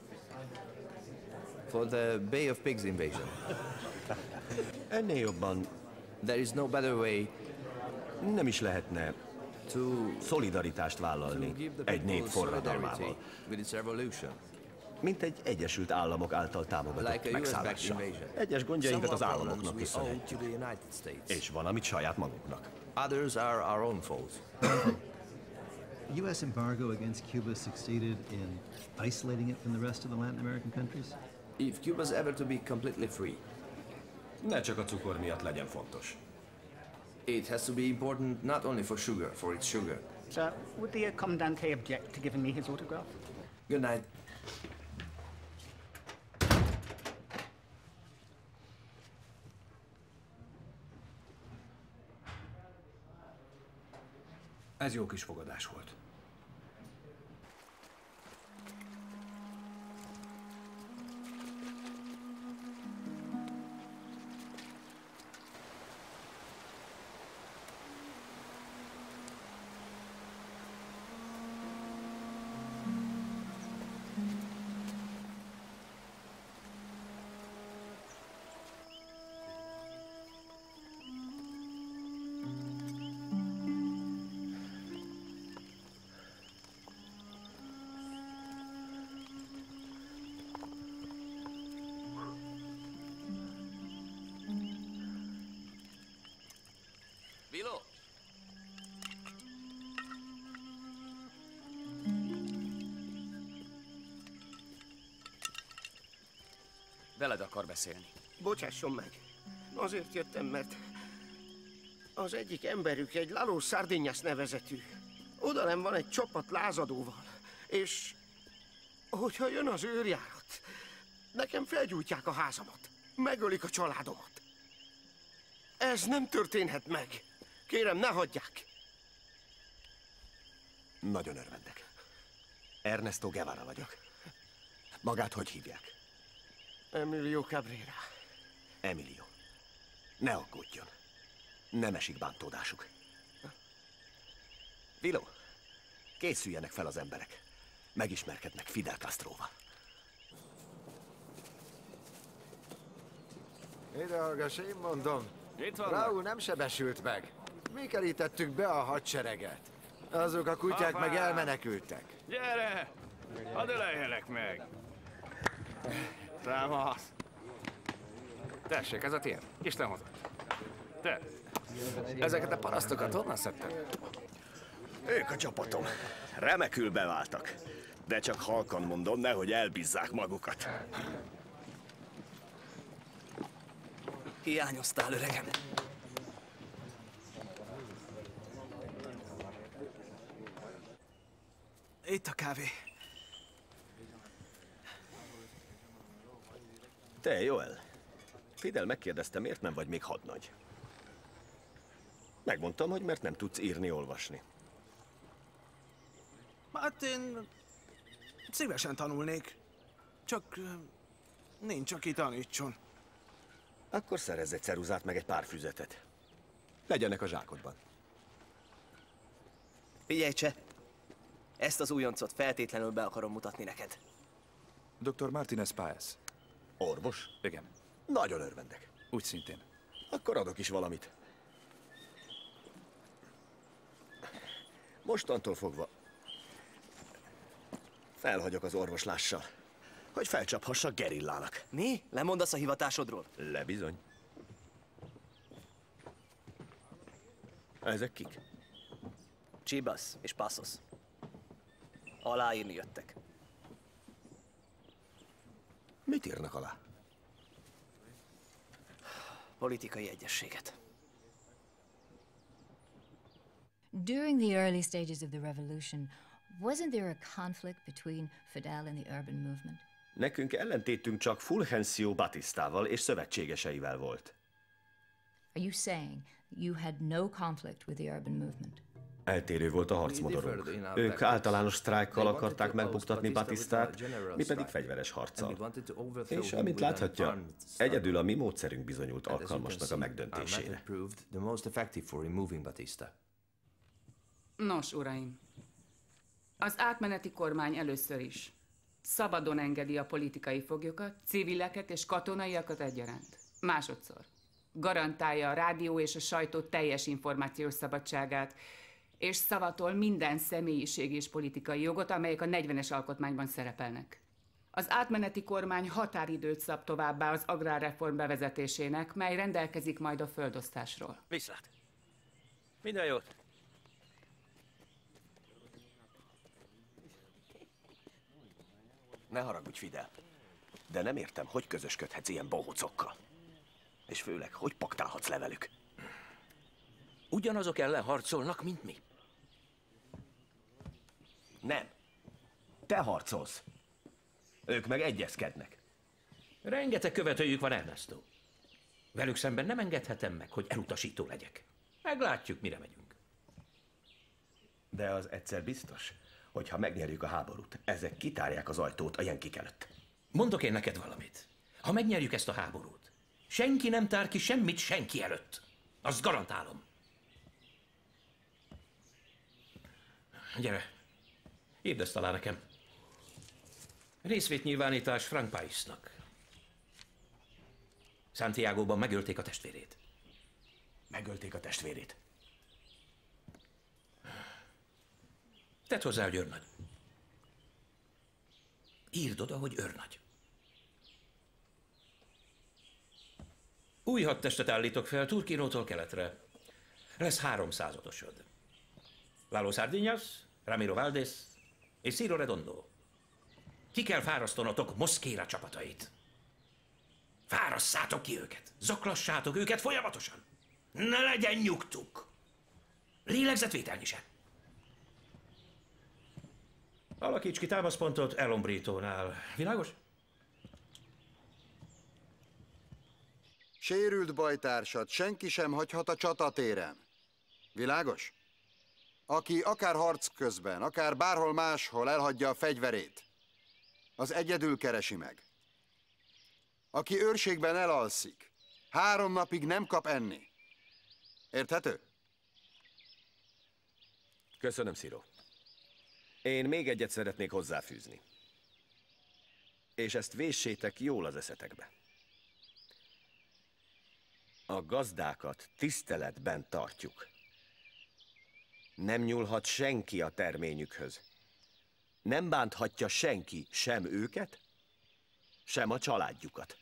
Speaker 4: For the Bay of Pigs invasion.
Speaker 10: Ennél jobban...
Speaker 4: There is no better way...
Speaker 10: Nem is lehetne szolidaritást vállalni egy nép forradalmával, mint egy Egyesült Államok által támogatott megszállással. Egyes gondjainkat az államoknak köszönhetjük, és van, amit saját magunknak.
Speaker 4: Others are our own foes.
Speaker 8: The U.S. embargo against Cuba succeeded in isolating it from the rest of the Latin American countries?
Speaker 4: If Cuba's ever to be completely free,
Speaker 10: ne csak a cukor miatt legyen fontos.
Speaker 4: It has to be important not only for sugar, for its sugar.
Speaker 9: Sir, would the Commandante object to giving me his autograph?
Speaker 4: Good night.
Speaker 6: Ez jó kis fogadás volt.
Speaker 4: Biló! Veled akar beszélni.
Speaker 12: Bocsásson meg. Azért jöttem, mert az egyik emberük egy Lalo Sardinyas nevezetű. Odalem van egy csapat lázadóval, és hogyha jön az őrjárat, nekem felgyújtják a házamat, megölik a családomat. Ez nem történhet meg. Kérem, ne hagyják!
Speaker 10: Nagyon örvendek. Ernesto Guevara vagyok. Magát hogy hívják?
Speaker 12: Emilio Cabrera.
Speaker 10: Emilio. Ne aggódjon. Nem esik bántódásuk. Vilo, készüljenek fel az emberek. Megismerkednek Fidel Castroval.
Speaker 15: Ide hallgass, én mondom. Raúl nem sebesült meg. Mi kerítettük be a hadsereget. Azok a kutyák meg elmenekültek.
Speaker 13: Gyere! Hadd öleljelek meg! Támasz! Tessék, ez a tiéd. Isten hozott. Te! Ezeket a parasztokat honnan szedted?
Speaker 10: Ők a csapatom. Remekül beváltak. De csak halkan mondom, nehogy elbízzák magukat.
Speaker 16: Hiányoztál, öregem. Itt a kávé.
Speaker 10: Te, Joel. Fidel megkérdezte, miért nem vagy még hadnagy. Megmondtam, hogy mert nem tudsz írni, olvasni.
Speaker 19: Hát én szívesen tanulnék. Csak nincs, aki tanítson.
Speaker 10: Akkor szerezz egy ceruzát meg egy pár füzetet. Legyenek a zsákodban.
Speaker 16: Figyelj, Cseh! Ezt az újoncot feltétlenül be akarom mutatni neked.
Speaker 27: Dr. Martínez Páez.
Speaker 10: Orvos?
Speaker 27: Igen.
Speaker 10: Nagyon örvendek.
Speaker 27: Úgy szintén.
Speaker 10: Akkor adok is valamit. Mostantól fogva felhagyok az orvoslással, hogy felcsaphassak gerillának.
Speaker 16: Mi? Lemondasz a hivatásodról?
Speaker 10: Le bizony. Ezek kik?
Speaker 16: Chibas és Passos. Aláírni jöttek.
Speaker 10: Mit írnak alá?
Speaker 16: Politikai egyességet.
Speaker 2: During the early stages of the revolution, wasn't there a conflict between Fidel and the urban movement?
Speaker 10: Nekünk ellentétünk csak Fulgencio Batistával és szövetségeseivel volt.
Speaker 2: Are you saying you had no conflict with the urban movement.
Speaker 10: Eltérő volt a harcmodorunk. Ők általános sztrájkkal akarták megbuktatni Batistát, mi pedig fegyveres harccal. És amint láthatja, egyedül a mi módszerünk bizonyult alkalmasnak a megdöntésére.
Speaker 14: Nos, uraim, az átmeneti kormány először is szabadon engedi a politikai foglyokat, civileket és katonaiakat egyaránt. Másodszor garantálja a rádió és a sajtó teljes információs szabadságát, és szavatol minden személyiség és politikai jogot, amelyek a 40-es alkotmányban szerepelnek. Az átmeneti kormány határidőt szab továbbá az agrárreform bevezetésének, mely rendelkezik majd a földosztásról.
Speaker 10: Viszlát! Minden jót! Ne haragudj, Fidel, de nem értem, hogy közösködhetsz ilyen bohócokkal. És főleg, hogy paktálhatsz le velük.
Speaker 18: Ugyanazok ellen harcolnak, mint mi.
Speaker 10: Nem. Te harcolsz. Ők meg egyezkednek.
Speaker 18: Rengeteg követőjük van, Ernesto. Velük szemben nem engedhetem meg, hogy elutasító legyek. Meglátjuk, mire megyünk.
Speaker 10: De az egyszer biztos, hogy ha megnyerjük a háborút, ezek kitárják az ajtót a jenkik előtt.
Speaker 18: Mondok én neked valamit. Ha megnyerjük ezt a háborút, senki nem tár ki semmit senki előtt. Azt garantálom. Gyere, írd ezt alá nekem. Részvétnyilvánítás Frank Paisnak. Santiagoban megölték a testvérét.
Speaker 10: Megölték a testvérét?
Speaker 18: Tedd hozzá, hogy őrnagy. Írd oda, hogy őrnagy. Új hadtestet állítok fel Turkinótól keletre. Lesz 300 odosod. Lalo Sardinyas, Ramiro Valdés és Ciro Redondo. Ki kell fárasztanotok Mosquera csapatait. Fárasszátok ki őket, zaklassátok őket folyamatosan. Ne legyen nyugtuk. Lélegzetvételni sem. Alakíts ki támaszpontot El Hombrítónál. Világos?
Speaker 20: Sérült bajtársat senki sem hagyhat a csatatéren. Világos? Aki akár harc közben, akár bárhol máshol elhagyja a fegyverét, az egyedül keresi meg. Aki őrségben elalszik, 3 napig nem kap enni. Érthető?
Speaker 10: Köszönöm, Ciro. Én még egyet szeretnék hozzáfűzni. És ezt véssétek jól az eszetekbe. A gazdákat tiszteletben tartjuk. Nem nyúlhat senki a terményükhöz. Nem bánthatja senki sem őket, sem a családjukat.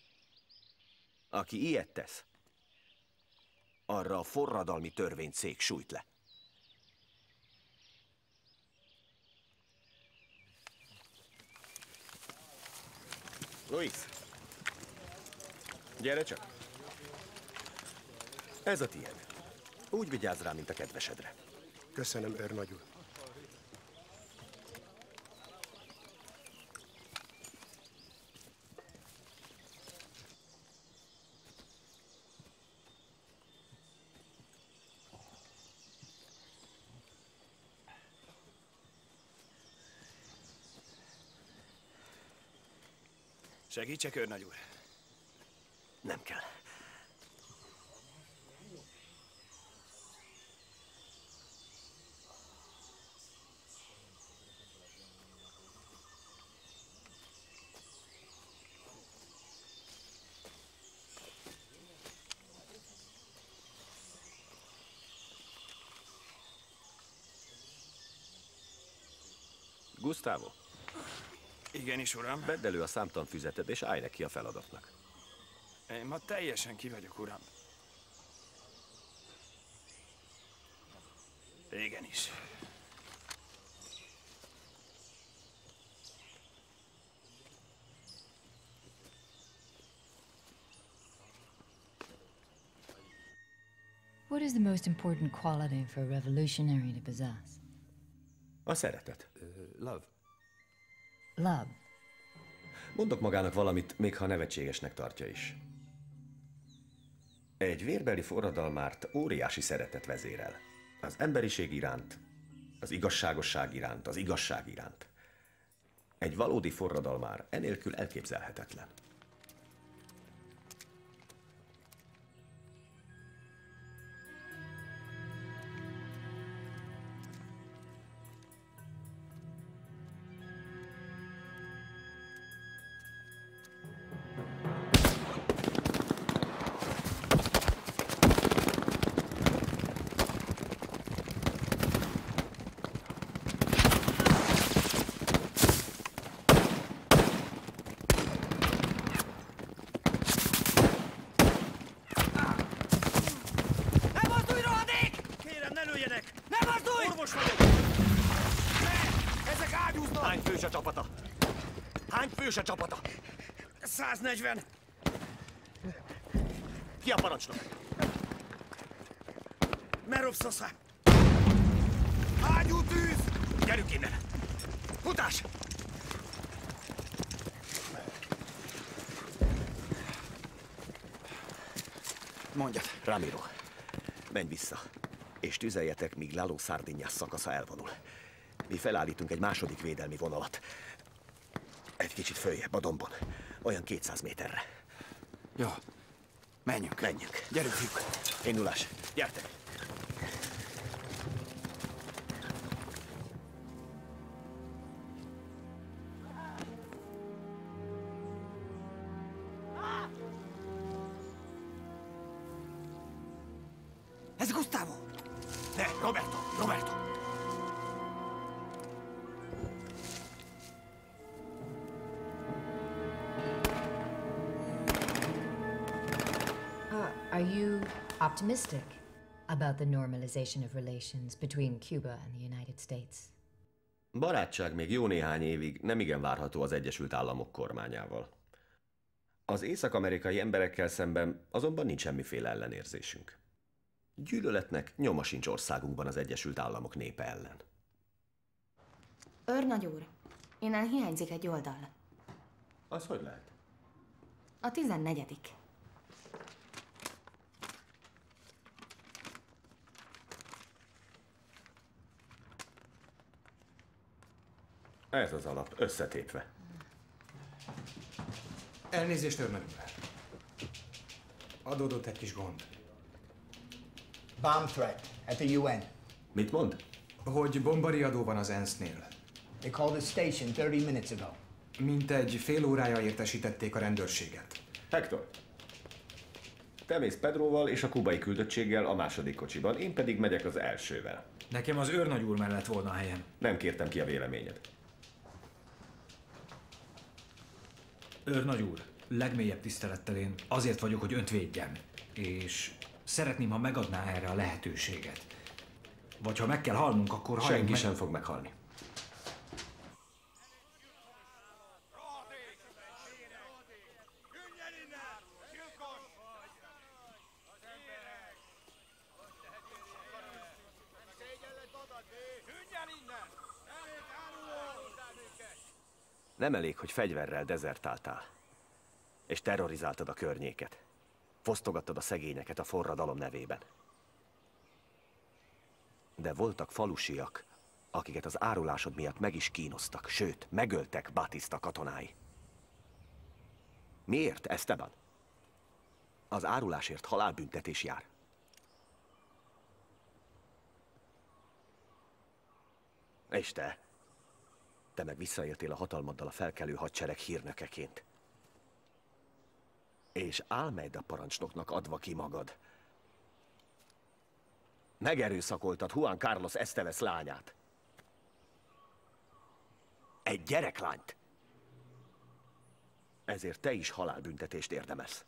Speaker 10: Aki ilyet tesz, arra a forradalmi törvényszék sújt le. Luis, gyere csak. Ez a tiéd. Úgy vigyázz rá, mint a kedvesedre.
Speaker 1: Köszönöm, őrnagy úr.
Speaker 6: Segítsek, őrnagy úr?
Speaker 10: Nem kell. Gustavo.
Speaker 6: Igenis, uram.
Speaker 10: Vedd elő a számtanfüzeted, és állj neki a feladatnak.
Speaker 6: Én ma teljesen ki vagyok, uram. Igenis.
Speaker 2: What is the most important quality for a revolutionary to possess?
Speaker 10: A szeretet.
Speaker 4: Love.
Speaker 2: Love.
Speaker 10: Mondok magának valamit, még ha nevetségesnek tartja is. Egy vérbeli forradalmárt óriási szeretet vezérel. Az emberiség iránt, az igazságosság iránt, az igazság iránt. Egy valódi forradalmár enélkül elképzelhetetlen.
Speaker 16: A csapata? 140.
Speaker 10: Ki a parancsnok?
Speaker 16: Merov Sosa.
Speaker 10: Ágyú tűz! Gyerünk innen!
Speaker 16: Futás! Mondjad.
Speaker 10: Ramiro, menj vissza, és tüzeljetek, míg Lalo Sardinyas szakasza elvonul. Mi felállítunk egy második védelmi vonalat. Egy kicsit följebb a dombon. Olyan 200 méterre.
Speaker 16: Jó. Menjünk.
Speaker 10: Menjünk.
Speaker 16: Gyerünk, fiúk.
Speaker 10: Indulás. Gyertek.
Speaker 16: Ez Gustavo.
Speaker 10: Ne, Roberto. Roberto.
Speaker 2: Are you optimistic about the normalization of relations between Cuba and the United States?
Speaker 10: Barátság még jó néhány évig nem igen várható az Egyesült Államok kormányával. Az észak-amerikai emberekkel szemben azonban nincs semmiféle ellenérzésünk. Gyűlöletnek nyoma sincs országunkban az Egyesült Államok népe ellen.
Speaker 17: Őrnagy úr, innen hiányzik egy oldal.
Speaker 10: Az hogy lehet?
Speaker 17: A 14.
Speaker 10: Ez az alap, összetépve.
Speaker 6: Elnézést, őrnagy úr. Adódott egy kis gond.
Speaker 9: Bomb threat at the UN.
Speaker 10: Mit mond?
Speaker 6: Hogy bombariadó van az ENSZ-nél.
Speaker 9: They called the station 30 minutes ago.
Speaker 6: Mintegy fél órája értesítették a rendőrséget.
Speaker 10: Hector, te mész Pedroval és a kubai küldöttséggel a második kocsiban, én pedig megyek az elsővel.
Speaker 6: Nekem az őrnagy úr mellett volna a helyem.
Speaker 10: Nem kértem ki a véleményed.
Speaker 6: Őrnagy úr, legmélyebb tisztelettel én azért vagyok, hogy önt védjem. És szeretném, ha megadná erre a lehetőséget. Vagy ha meg kell halnunk, akkor
Speaker 10: Senki sem fog meghalni. Nem elég, hogy fegyverrel dezertáltál, és terrorizáltad a környéket. Fosztogattad a szegényeket a forradalom nevében. De voltak falusiak, akiket az árulásod miatt meg is kínoztak, sőt, megöltek Batista katonái. Miért, Esteban? Az árulásért halálbüntetés jár. És te? Te meg visszaéltél a hatalmaddal a felkelő hadsereg hírnökeként. És Almeida parancsnoknak adva ki magad. Megerőszakoltad Juan Carlos Esteves lányát. Egy gyereklányt. Ezért te is halálbüntetést érdemelsz.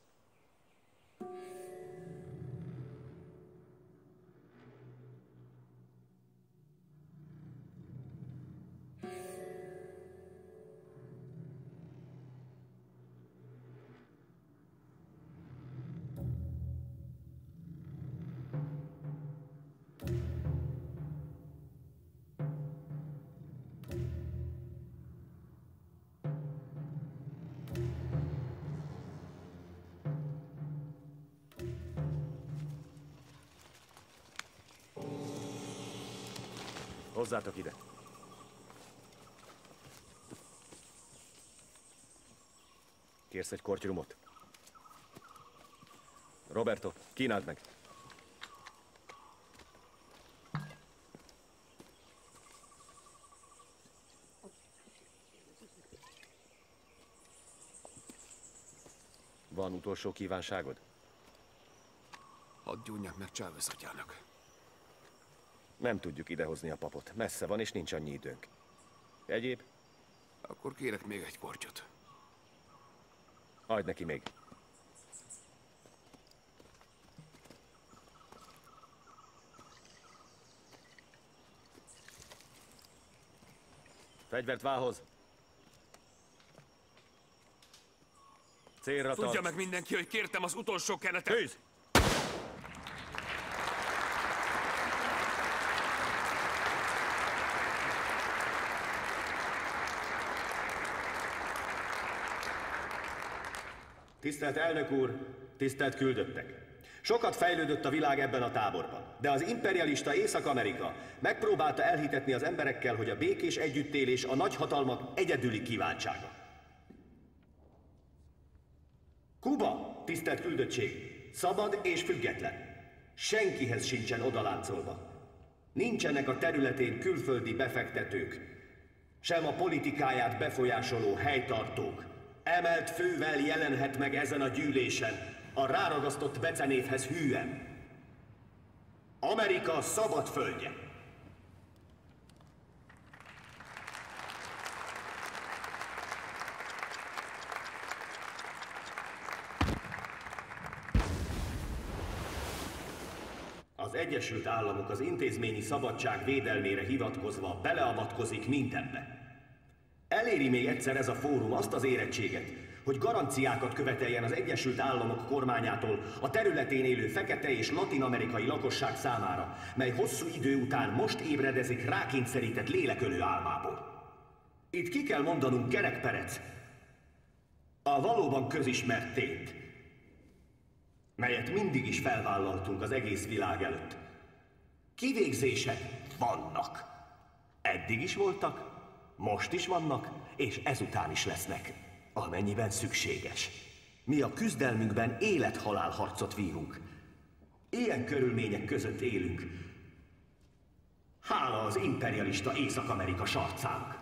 Speaker 10: Hozzátok ide. Kérsz egy kortyrumot? Roberto, kínáld meg. Van utolsó kívánságod?
Speaker 11: Hadd gyújjak meg Chávez atyának.
Speaker 10: Nem tudjuk idehozni a papot. Messze van, és nincs annyi időnk. Egyéb?
Speaker 11: Akkor kérek még egy kortyot.
Speaker 10: Hagyd neki még. Fegyvert válhoz! Célra
Speaker 11: Tudja
Speaker 10: tart!
Speaker 11: meg mindenki, hogy kértem az utolsó kenetet!
Speaker 10: Tűz!
Speaker 3: Tisztelt elnök úr, tisztelt küldöttek! Sokat fejlődött a világ ebben a táborban, de az imperialista Észak-Amerika megpróbálta elhitetni az emberekkel, hogy a békés együttélés a nagyhatalmak egyedüli kívánsága. Kuba, tisztelt küldöttség, szabad és független. Senkihez sincsen odaláncolva. Nincsenek a területén külföldi befektetők, sem a politikáját befolyásoló helytartók. Emelt fővel jelenhet meg ezen a gyűlésen, a ráragasztott becenévhez hűen. Amerika szabad földje. Az Egyesült Államok az intézményi szabadság védelmére hivatkozva beleavatkozik mindenbe. Eléri még egyszer ez a fórum azt az érettséget, hogy garanciákat követeljen az Egyesült Államok kormányától a területén élő fekete és latin-amerikai lakosság számára, mely hosszú idő után most ébredezik rákényszerített lélekölő álmából. Itt ki kell mondanunk kerekperec, a valóban közismert tényt, melyet mindig is felvállaltunk az egész világ előtt. Kivégzések vannak. Eddig is voltak, most is vannak, és ezután is lesznek, amennyiben szükséges. Mi a küzdelmünkben élet-halál harcot vívunk. Ilyen körülmények között élünk. Hála az imperialista Észak-Amerika sarcának.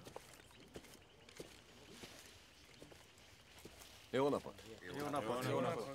Speaker 10: Jó napot!
Speaker 16: Jó napot! Jó napot!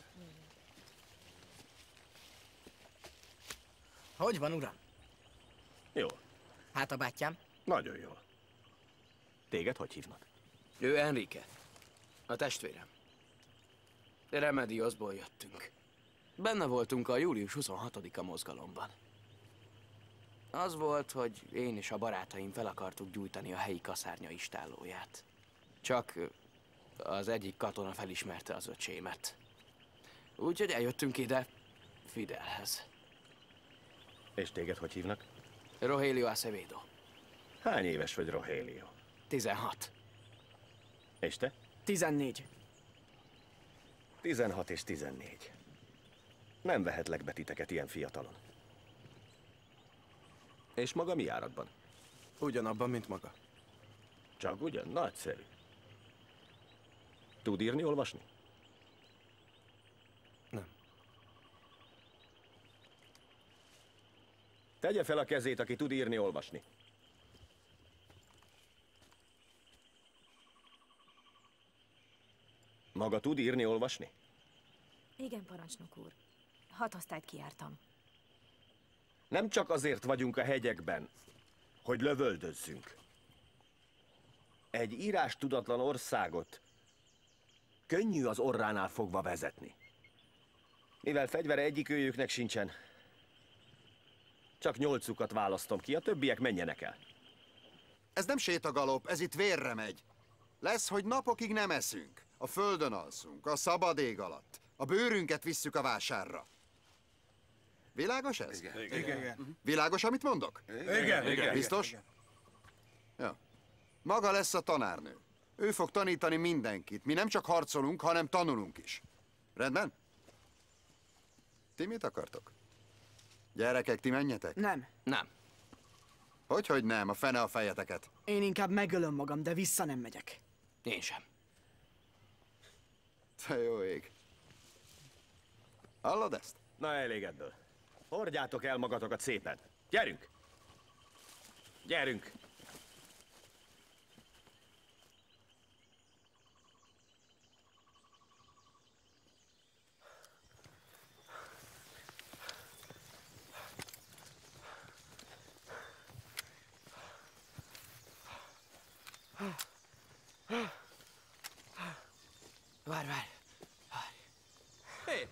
Speaker 21: Hogy van, uram?
Speaker 10: Jó.
Speaker 21: Hát a bátyám?
Speaker 10: Nagyon jól. Téged hogy hívnak?
Speaker 13: Ő Enrique. A testvérem. Remediosból jöttünk. Benne voltunk a július 26-a mozgalomban. Az volt, hogy én és a barátaim fel akartuk gyújtani a helyi kaszárnya istállóját. Csak az egyik katona felismerte az öcsémet. Úgyhogy eljöttünk ide Fidelhez.
Speaker 10: És téged hogy hívnak?
Speaker 13: Rogelio Acevedo.
Speaker 10: Hány éves vagy, Rogelio?
Speaker 13: 16.
Speaker 10: És te?
Speaker 21: 14.
Speaker 10: 16 és 14. Nem vehetlek be titeket ilyen fiatalon. És maga mi járatban?
Speaker 19: Ugyanabban, mint maga.
Speaker 10: Csak ugyan? Nagyszerű. Tud írni, olvasni?
Speaker 19: Nem.
Speaker 10: Tegye fel a kezét, aki tud írni, olvasni. Maga tud írni, olvasni?
Speaker 22: Igen, parancsnok úr. 6 osztályt kijártam.
Speaker 10: Nem csak azért vagyunk a hegyekben, hogy lövöldözzünk. Egy írástudatlan országot könnyű az orránál fogva vezetni. Mivel fegyvere egyikőjüknek sincsen, csak 8-ukat választom ki, a többiek menjenek el.
Speaker 20: Ez nem sétagalop, ez itt vérre megy. Lesz, hogy napokig nem eszünk. A földön alszunk, a szabad ég alatt. A bőrünket visszük a vásárra. Világos ez?
Speaker 19: Igen.
Speaker 20: Világos, amit mondok?
Speaker 19: Igen.
Speaker 20: Biztos?
Speaker 19: Igen.
Speaker 20: Ja. Maga lesz a tanárnő. Ő fog tanítani mindenkit. Mi nem csak harcolunk, hanem tanulunk is. Rendben? Ti mit akartok? Gyerekek, ti menjetek?
Speaker 21: Nem.
Speaker 13: Nem.
Speaker 20: Hogyhogy nem, a fene a fejeteket.
Speaker 21: Én inkább megölöm magam, de vissza nem megyek.
Speaker 13: Én sem.
Speaker 20: Te jó ég. Hallod ezt?
Speaker 3: Na, elég ebből. Hordjátok el magatokat szépen. Gyerünk! Gyerünk!
Speaker 13: Várj.
Speaker 5: Hé!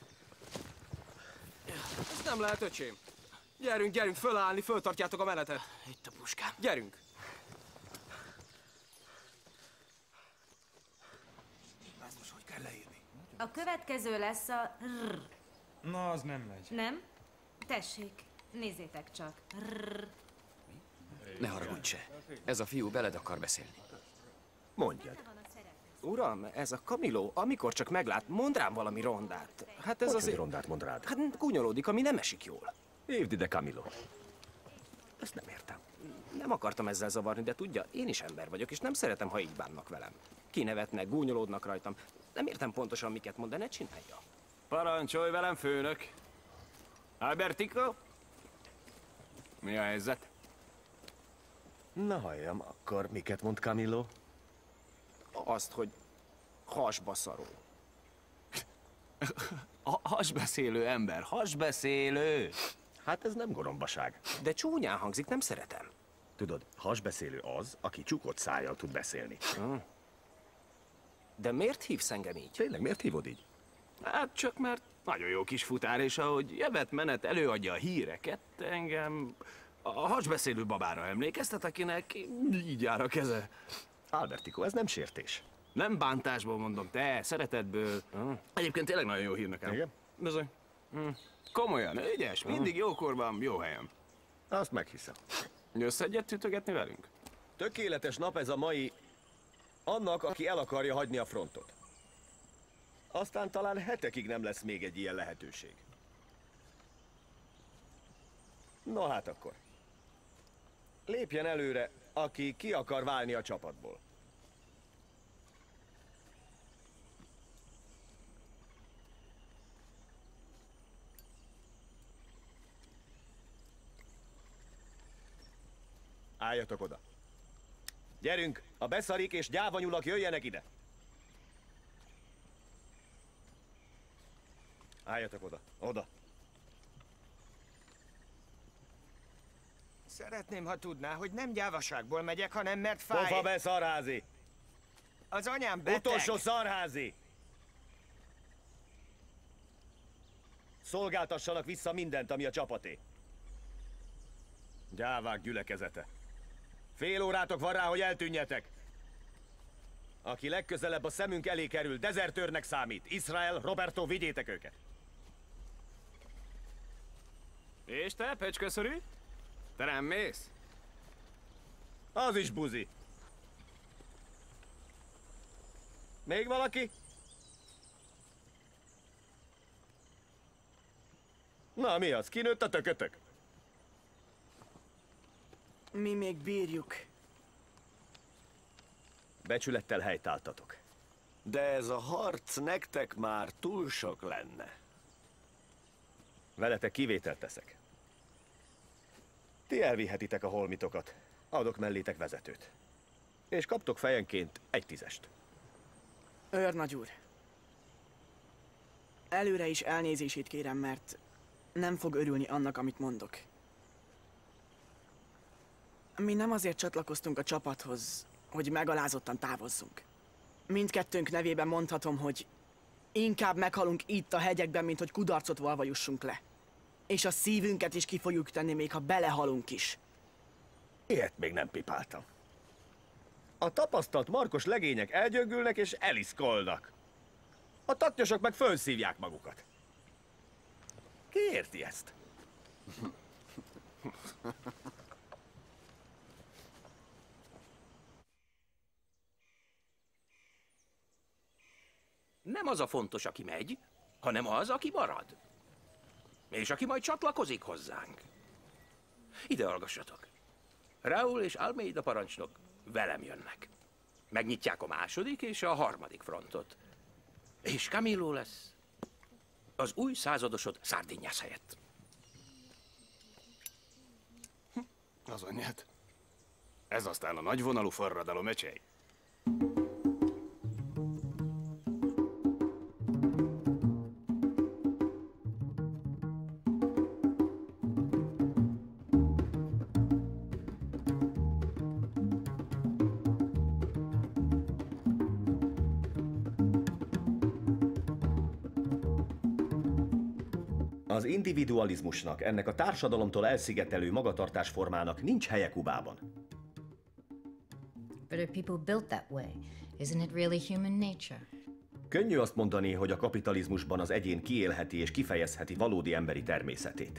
Speaker 5: Ez nem lehet, öcsém. Gyerünk, fölállni, föltartjátok a menetet.
Speaker 13: Itt a puskám.
Speaker 5: Gyerünk!
Speaker 6: Ezt most hogy kell leírni?
Speaker 22: A következő lesz a rrr.
Speaker 6: Na, az nem megy.
Speaker 22: Nem? Tessék, nézzétek csak. Rrr.
Speaker 13: Ne haragudj se. Ez a fiú veled akar beszélni.
Speaker 3: Mondjad.
Speaker 5: Uram, ez a Camillo, amikor csak meglát, mond rám valami rondát. Hát ez
Speaker 3: Hogy rondát mond rád?
Speaker 5: Hát gúnyolódik, ami nem esik jól.
Speaker 3: Hívd ide, Camillo. Ezt nem értem.
Speaker 5: Nem akartam ezzel zavarni, de tudja, én is ember vagyok, és nem szeretem, ha így bánnak velem. Kinevetnek, gúnyolódnak rajtam. Nem értem pontosan, miket mond, de ne csinálja.
Speaker 11: Parancsolj velem, főnök! Albertico? Mi a helyzet?
Speaker 3: Na halljam, akkor miket mond Camillo?
Speaker 5: Azt, hogy hasba szarul.
Speaker 11: Hasbeszélő ember, hasbeszélő!
Speaker 3: Hát ez nem gorombaság.
Speaker 5: De csúnyán hangzik, nem szeretem.
Speaker 3: Tudod, hasbeszélő az, aki csukott szájjal tud beszélni.
Speaker 5: De miért hívsz engem így?
Speaker 3: Tényleg, miért hívod így?
Speaker 11: Hát csak mert nagyon jó kis futár, és ahogy jövet menet előadja a híreket, engem a hasbeszélő babára emlékeztet, akinek így jár a keze.
Speaker 3: Albertico, ez nem sértés.
Speaker 11: Nem bántásból mondom, te, szeretetből. Egyébként tényleg nagyon jó hír nekem.
Speaker 3: Igen?
Speaker 11: Bizony. Komolyan, ügyes, mindig jókorban, jó helyen.
Speaker 3: Azt meghiszem.
Speaker 11: Jössz egyet ütögetni velünk?
Speaker 3: Tökéletes nap ez a mai annak, aki el akarja hagyni a frontot. Aztán talán hetekig nem lesz még egy ilyen lehetőség. No hát akkor. Lépjen előre, aki ki akar válni a csapatból. Álljatok oda. Gyerünk, a beszarik és gyávanyulak jöjjenek ide. Álljatok oda, oda.
Speaker 12: Szeretném, ha tudná, hogy nem gyávaságból megyek, hanem mert fáj.
Speaker 3: Pofa be, szarházi!
Speaker 12: Az anyám beteg.
Speaker 3: Utolsó szarházi! Szolgáltassanak vissza mindent, ami a csapaté. Gyávák gyülekezete. Fél órátok van rá, hogy eltűnjetek. Aki legközelebb a szemünk elé kerül, dezertőrnek számít. Israel, Roberto, vigyétek őket.
Speaker 11: És te, pecskőszörű? Te nem mész?
Speaker 3: Az is buzi. Még valaki? Na, mi az? Kinőtt a tökötök?
Speaker 21: Mi még bírjuk.
Speaker 3: Becsülettel helytáltatok. De ez a harc nektek már túl sok lenne. Veletek kivételt teszek. Ti elvihetitek a holmitokat. Adok mellétek vezetőt. És kaptok fejenként egy 10-est.
Speaker 21: Őrnagy úr. Előre is elnézését kérem, mert nem fog örülni annak, amit mondok. Mi nem azért csatlakoztunk a csapathoz, hogy megalázottan távozzunk. Mindkettőnk nevében mondhatom, hogy inkább meghalunk itt a hegyekben, mint hogy kudarcot valva jussunk le. És a szívünket is ki fogjuk tenni, még ha belehalunk is.
Speaker 3: Ilyet még nem pipáltam. A tapasztalt markos legények elgyöngülnek és eliszkolnak. A taknyosok meg fölszívják magukat. Ki érti ezt?
Speaker 18: Nem az a fontos, aki megy, hanem az, aki marad. És aki majd csatlakozik hozzánk. Ide hallgassatok.
Speaker 11: Raúl és Almeida parancsnok velem jönnek. Megnyitják a második és a harmadik frontot. És Camilo lesz az új századosod Sardinyas helyett.
Speaker 7: Az anyját. Ez aztán a nagyvonalú forradalom, öcsej.
Speaker 10: Az individualizmusnak, ennek a társadalomtól elszigetelő magatartásformának nincs helye Kubában.
Speaker 2: But are people built that way? Isn't it really human nature?
Speaker 10: Könnyű azt mondani, hogy a kapitalizmusban az egyén kiélheti és kifejezheti valódi emberi természetét.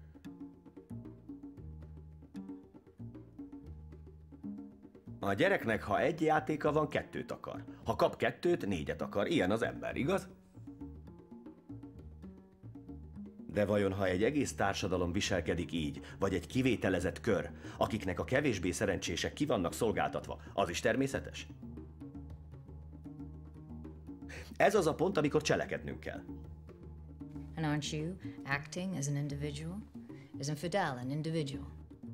Speaker 10: A gyereknek, ha egy játéka van, 2-t akar. Ha kap 2-t, 4-et akar. Ilyen az ember, igaz? De vajon, ha egy egész társadalom viselkedik így, vagy egy kivételezett kör, akiknek a kevésbé szerencsések ki vannak szolgáltatva, az is természetes? Ez az a pont, amikor cselekednünk kell.
Speaker 2: And aren't you acting as an individual? Isn't Fidel an individual?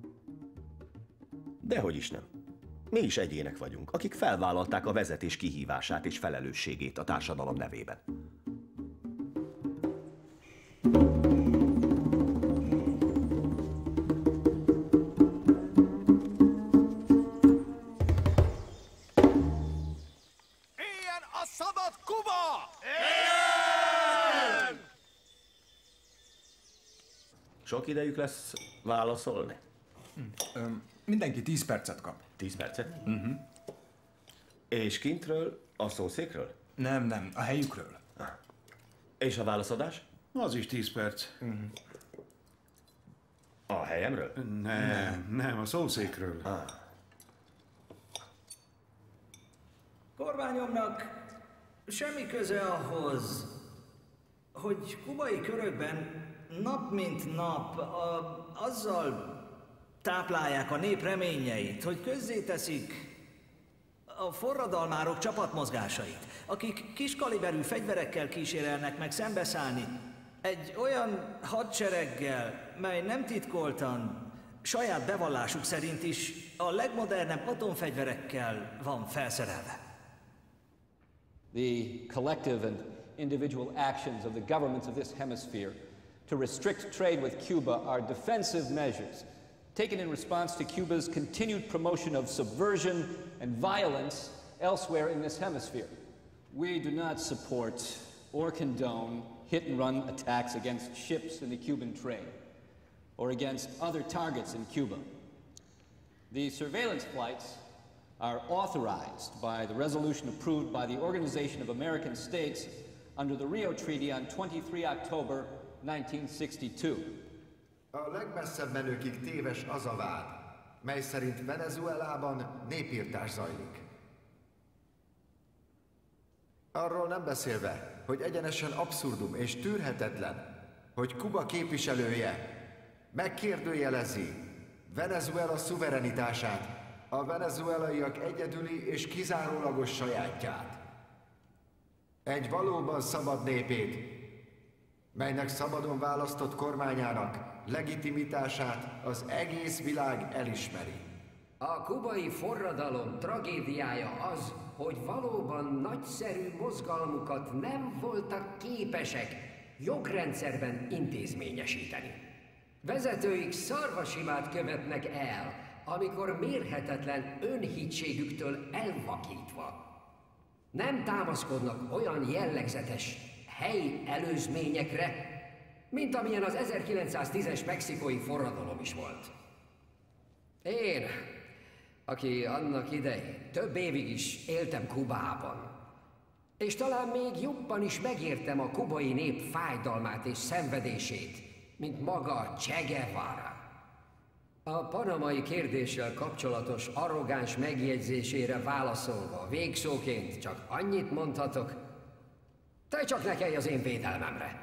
Speaker 10: Dehogy is nem. Mi is egyének vagyunk, akik felvállalták a vezetés kihívását és felelősségét a társadalom nevében.
Speaker 12: Éljen a szabad Kuba!
Speaker 10: Sok idejük lesz válaszolni?
Speaker 8: Mindenki 10 percet kap.
Speaker 10: 10 percet? És kintről, a szószékről?
Speaker 8: Nem, a helyükről.
Speaker 10: És a válaszadás?
Speaker 15: Az is 10 perc.
Speaker 10: A helyemről?
Speaker 15: Nem, a szószékről.
Speaker 6: Kormányomnak semmi köze ahhoz, hogy kubai körökben nap mint nap azzal táplálják a nép reményeit, hogy közzéteszik a forradalmárok csapatmozgásait, akik kiskaliberű fegyverekkel kísérelnek meg szembeszállni egy olyan hadsereggel, mely nem titkoltan, saját bevallásuk szerint is a legmodernebb atomfegyverekkel van felszerelve.
Speaker 23: The collective and individual actions of the governments of this hemisphere to restrict trade with Cuba are defensive measures taken in response to Cuba's continued promotion of subversion and violence elsewhere in this hemisphere. We do not support or condone hit-and-run attacks against ships in the Cuban trade or against other targets in Cuba. The surveillance flights are authorized by the resolution approved by the Organization of American States under the Rio Treaty on 23 October 1962.
Speaker 24: A legmesszebb menőkig téves az a vád, mely szerint Venezuelában népirtás zajlik. Arról nem beszélve, hogy egyenesen abszurdum és tűrhetetlen, hogy Kuba képviselője megkérdőjelezi Venezuela szuverenitását, a venezuelaiak egyedüli és kizárólagos sajátját. Egy valóban szabad népét, melynek szabadon választott kormányának legitimitását az egész világ elismeri.
Speaker 25: A kubai forradalom tragédiája az, hogy valóban nagyszerű mozgalmukat nem voltak képesek jogrendszerben intézményesíteni. Vezetőik szarvasimát követnek el, amikor mérhetetlen önhitségüktől elvakítva nem támaszkodnak olyan jellegzetes helyi előzményekre, mint amilyen az 1910-es mexikói forradalom is volt. Én, aki annak idején több évig is éltem Kubában, és talán még jobban is megértem a kubai nép fájdalmát és szenvedését, mint maga Che Guevara. A panamai kérdéssel kapcsolatos arrogáns megjegyzésére válaszolva végszóként csak annyit mondhatok, te csak ne kelj az én védelmemre.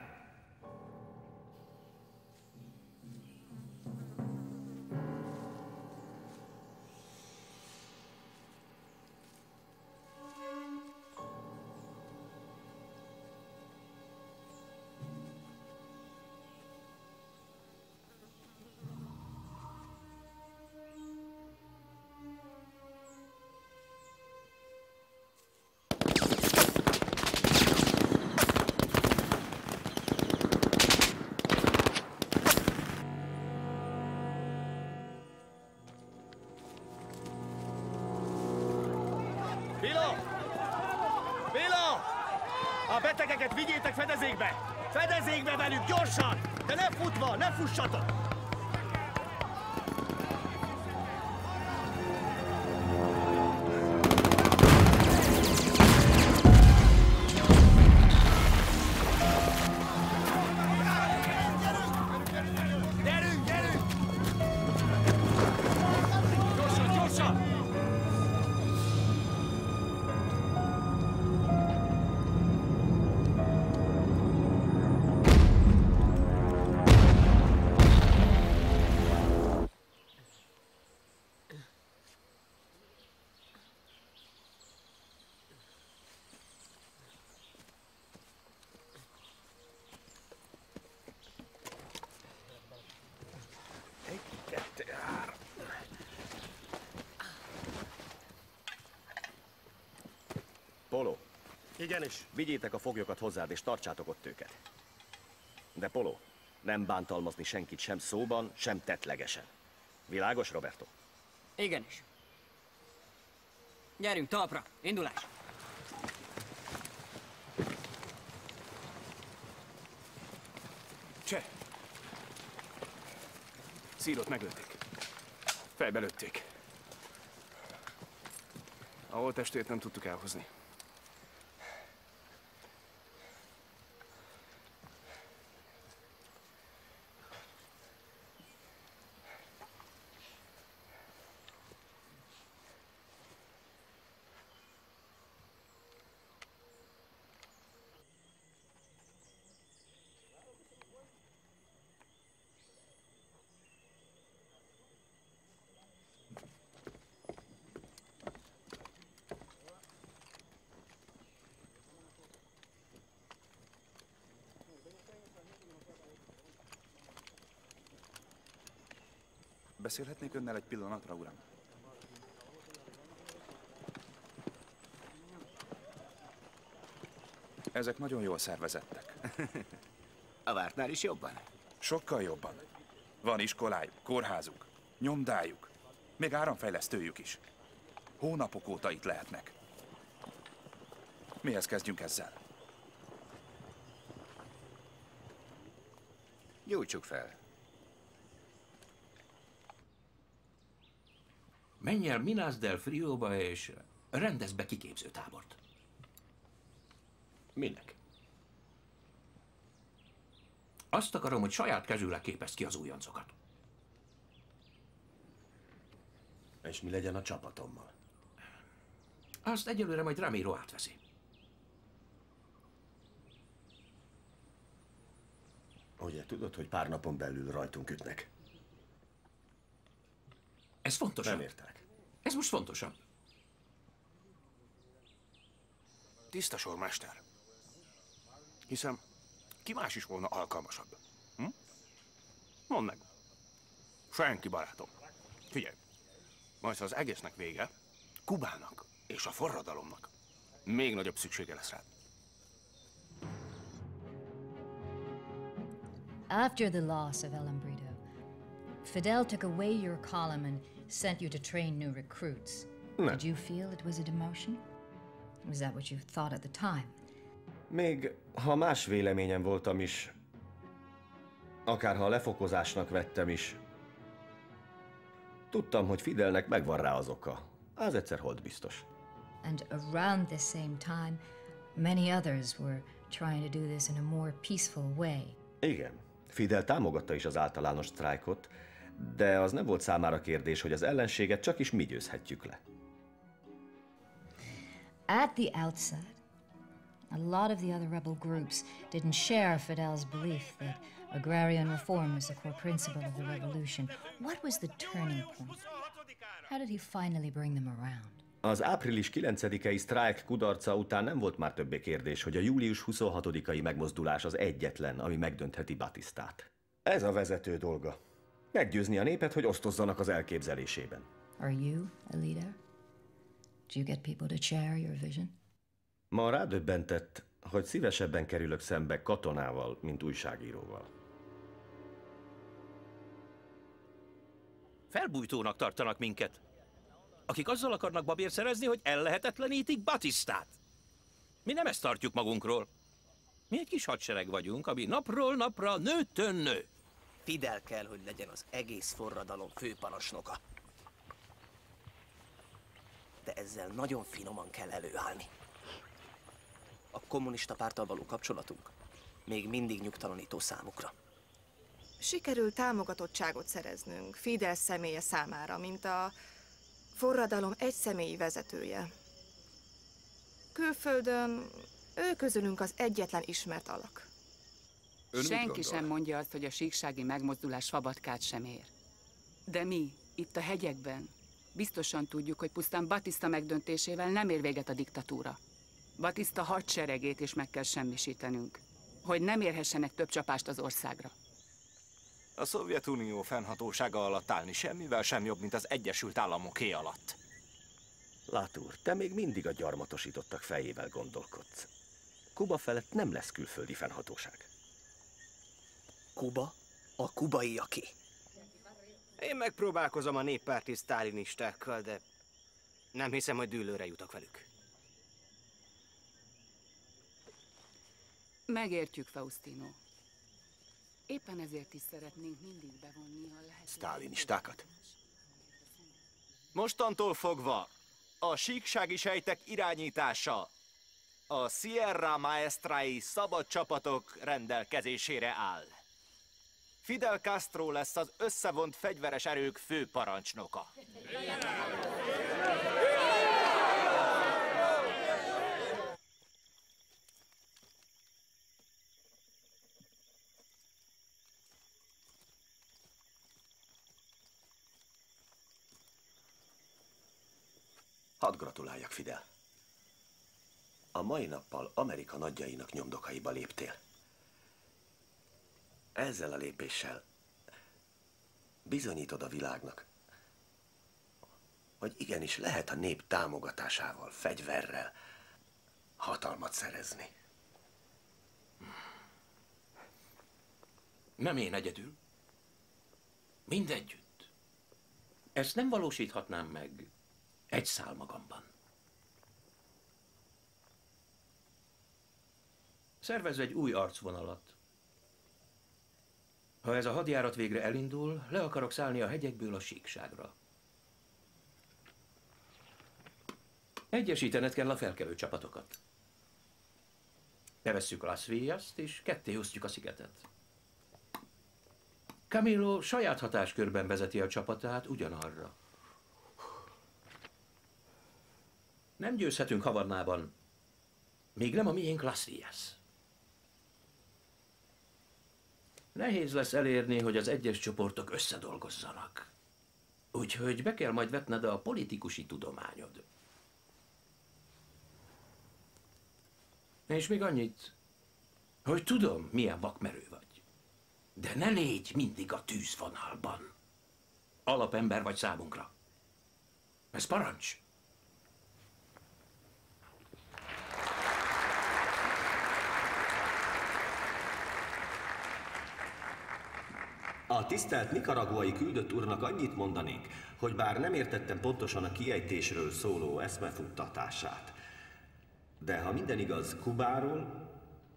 Speaker 16: Fedezékbe velük, gyorsan! De ne futva, ne fussatok!
Speaker 10: Polo.
Speaker 12: Igenis.
Speaker 10: Vigyétek a foglyokat hozzád, és tartsátok ott őket. De Polo, nem bántalmazni senkit sem szóban, sem tettlegesen. Világos, Roberto?
Speaker 1: Igenis. Gyerünk talpra, indulás!
Speaker 11: Cseh! Szírot meglőtték. Fejbe lőtték. A holttestét nem tudtuk elhozni.
Speaker 4: Beszélhetnék önnel egy pillanatra, uram? Ezek nagyon jól szervezettek.
Speaker 7: A vártnál is jobban?
Speaker 4: Sokkal jobban. Van iskolájuk, kórházuk, nyomdájuk, még áramfejlesztőjük is. Hónapok óta itt lehetnek. Mihez kezdjünk ezzel?
Speaker 7: Gyújtsuk fel.
Speaker 18: Menj el Minas del Frióba és rendezd be kiképzőtábort.
Speaker 10: Minek?
Speaker 18: Azt akarom, hogy saját kezűleg képezd ki az újoncokat.
Speaker 10: És mi legyen a csapatommal?
Speaker 18: Azt egyelőre majd Ramiro átveszi.
Speaker 10: Ugye tudod, hogy pár napon belül rajtunk ütnek?
Speaker 18: Ez fontosabb.
Speaker 10: Nem értek.
Speaker 18: Ez most fontosabb.
Speaker 11: Tiszta sor, mester. Hiszem, ki más is volna alkalmasabb? Hm? Mondd meg. Senki, barátom. Figyelj, majd ha az egésznek vége, Kubának és a forradalomnak még nagyobb szüksége lesz rád.
Speaker 2: After the loss of El Hambrido, Fidel took away your column and sent you to train new recruits. Did you feel it was a demotion? Was that what you thought at the time?
Speaker 10: Még ha más véleményem voltam is, akárha a lefokozásnak vettem is, tudtam, hogy Fidelnek megvan rá az oka. Az egyszer holt biztos.
Speaker 2: And around the same time, many others were trying to do this in a more peaceful way.
Speaker 10: Igen, Fidel támogatta is az általános sztrájkot, de az nem volt számára kérdés, hogy az ellenséget csak is mi győzhetjük le.
Speaker 2: At the outset, a lot of the other rebel groups didn't share Fidel's belief that agrarian reform was the core principle of the revolution. What was the turning point? How did he finally bring them around?
Speaker 10: Az április 9-i sztrájk kudarca után nem volt már többé kérdés, hogy a július 26-ai megmozdulás az egyetlen, ami megdöntheti Batistát. Ez a vezető dolga. Meggyőzni a népet, hogy osztozzanak az elképzelésében.
Speaker 2: Are you a leader? Do you get people to share your vision?
Speaker 10: Ma rádöbbentett, hogy szívesebben kerülök szembe katonával, mint újságíróval.
Speaker 18: Felbújtónak tartanak minket, akik azzal akarnak babért szerezni, hogy ellehetetlenítik Batistát. Mi nem ezt tartjuk magunkról. Mi egy kis hadsereg vagyunk, ami napról napra nőttön nő.
Speaker 5: Fidel kell, hogy legyen az egész forradalom főparancsnoka. De ezzel nagyon finoman kell előállni. A kommunista párttal való kapcsolatunk még mindig nyugtalanító számukra.
Speaker 9: Sikerült támogatottságot szereznünk Fidel személye számára, mint a forradalom egyszemélyi vezetője. Külföldön ő közülünk az egyetlen ismert alak.
Speaker 14: Senki sem mondja azt, hogy a síksági megmozdulás Szabadkát sem ér. De mi, itt a hegyekben, biztosan tudjuk, hogy pusztán Batista megdöntésével nem ér véget a diktatúra. Batista hadseregét is meg kell semmisítenünk, hogy nem érhessenek több csapást az országra.
Speaker 11: A Szovjetunió fennhatósága alatt állni semmivel sem jobb, mint az Egyesült Államoké alatt.
Speaker 10: Latour, te még mindig a gyarmatosítottak fejével gondolkodsz. Kuba felett nem lesz külföldi fennhatóság.
Speaker 5: Kuba a kubaiaké.
Speaker 12: Én megpróbálkozom a néppárti sztálinistákkal, de nem hiszem, hogy dűlőre jutok velük.
Speaker 14: Megértjük, Faustino. Éppen ezért is szeretnénk mindig bevonni a lehető...
Speaker 11: Sztálinistákat? Mostantól fogva a síksági sejtek irányítása a Sierra Maestrai szabad csapatok rendelkezésére áll. Fidel Castro lesz az összevont fegyveres erők főparancsnoka.
Speaker 10: Hadd gratuláljak, Fidel. A mai nappal Amerika nagyjainak nyomdokaiba léptél. Ezzel a lépéssel bizonyítod a világnak, hogy igenis lehet a nép támogatásával, fegyverrel hatalmat szerezni.
Speaker 18: Nem én egyedül. Mindegyütt. Ezt nem valósíthatnám meg egy szál magamban. Szervezz egy új arcvonalat. Ha ez a hadjárat végre elindul, le akarok szállni a hegyekből a síkságra. Egyesítened kell a felkelő csapatokat. Bevesszük Las Villas-t, és ketté osztjuk a szigetet. Camilo saját hatáskörben vezeti a csapatát ugyanarra. Nem győzhetünk Havannában, még nem a miénk Las Villas. Nehéz lesz elérni, hogy az egyes csoportok összedolgozzanak. Úgyhogy be kell majd vetned a politikusi tudományod. És még annyit, hogy tudom, milyen vakmerő vagy. De ne légy mindig a tűzvonalban. Alapember vagy számunkra. Ez parancs.
Speaker 3: A tisztelt nikaraguai küldött úrnak annyit mondanék, hogy bár nem értettem pontosan a kiejtésről szóló eszmefuttatását, de ha minden igaz, Kubáról,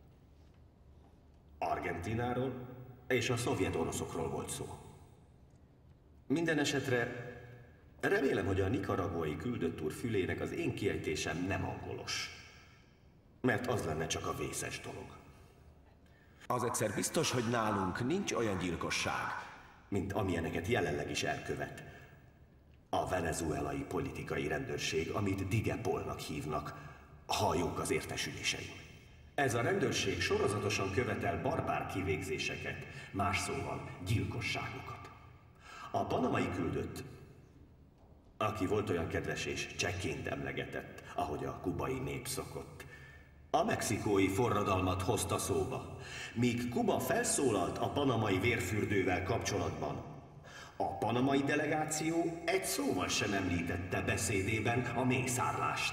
Speaker 3: Argentináról és a szovjet oroszokról volt szó. Minden esetre remélem, hogy a nikaraguai küldött úr fülének az én kiejtésem nem angolos, mert az lenne csak a vészes dolog.
Speaker 10: Az egyszer biztos, hogy nálunk nincs olyan gyilkosság,
Speaker 3: mint amilyeneket jelenleg is elkövet a venezuelai politikai rendőrség, amit Digepolnak hívnak, hajók az értesüléseim. Ez a rendőrség sorozatosan követel barbár kivégzéseket, más szóval gyilkosságokat. A panamai küldött, aki volt olyan kedves és csekként emlegetett, ahogy a kubai nép szokott, a mexikói forradalmat hozta szóba, míg Kuba felszólalt a panamai vérfürdővel kapcsolatban. A panamai delegáció egy szóval sem említette beszédében a mészárlást.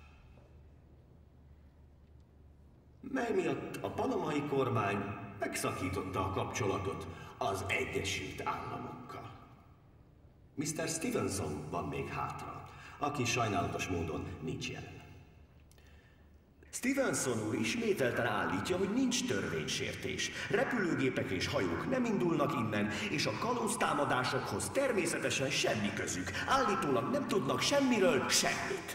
Speaker 3: Mely miatt a panamai kormány megszakította a kapcsolatot az Egyesült Államokkal. Mr. Stevenson van még hátra, aki sajnálatos módon nincs jelen. Stevenson úr ismételten állítja, hogy nincs törvénysértés. Repülőgépek és hajók nem indulnak innen, és a kalóztámadásokhoz természetesen semmi közük. Állítólag nem tudnak semmiről semmit.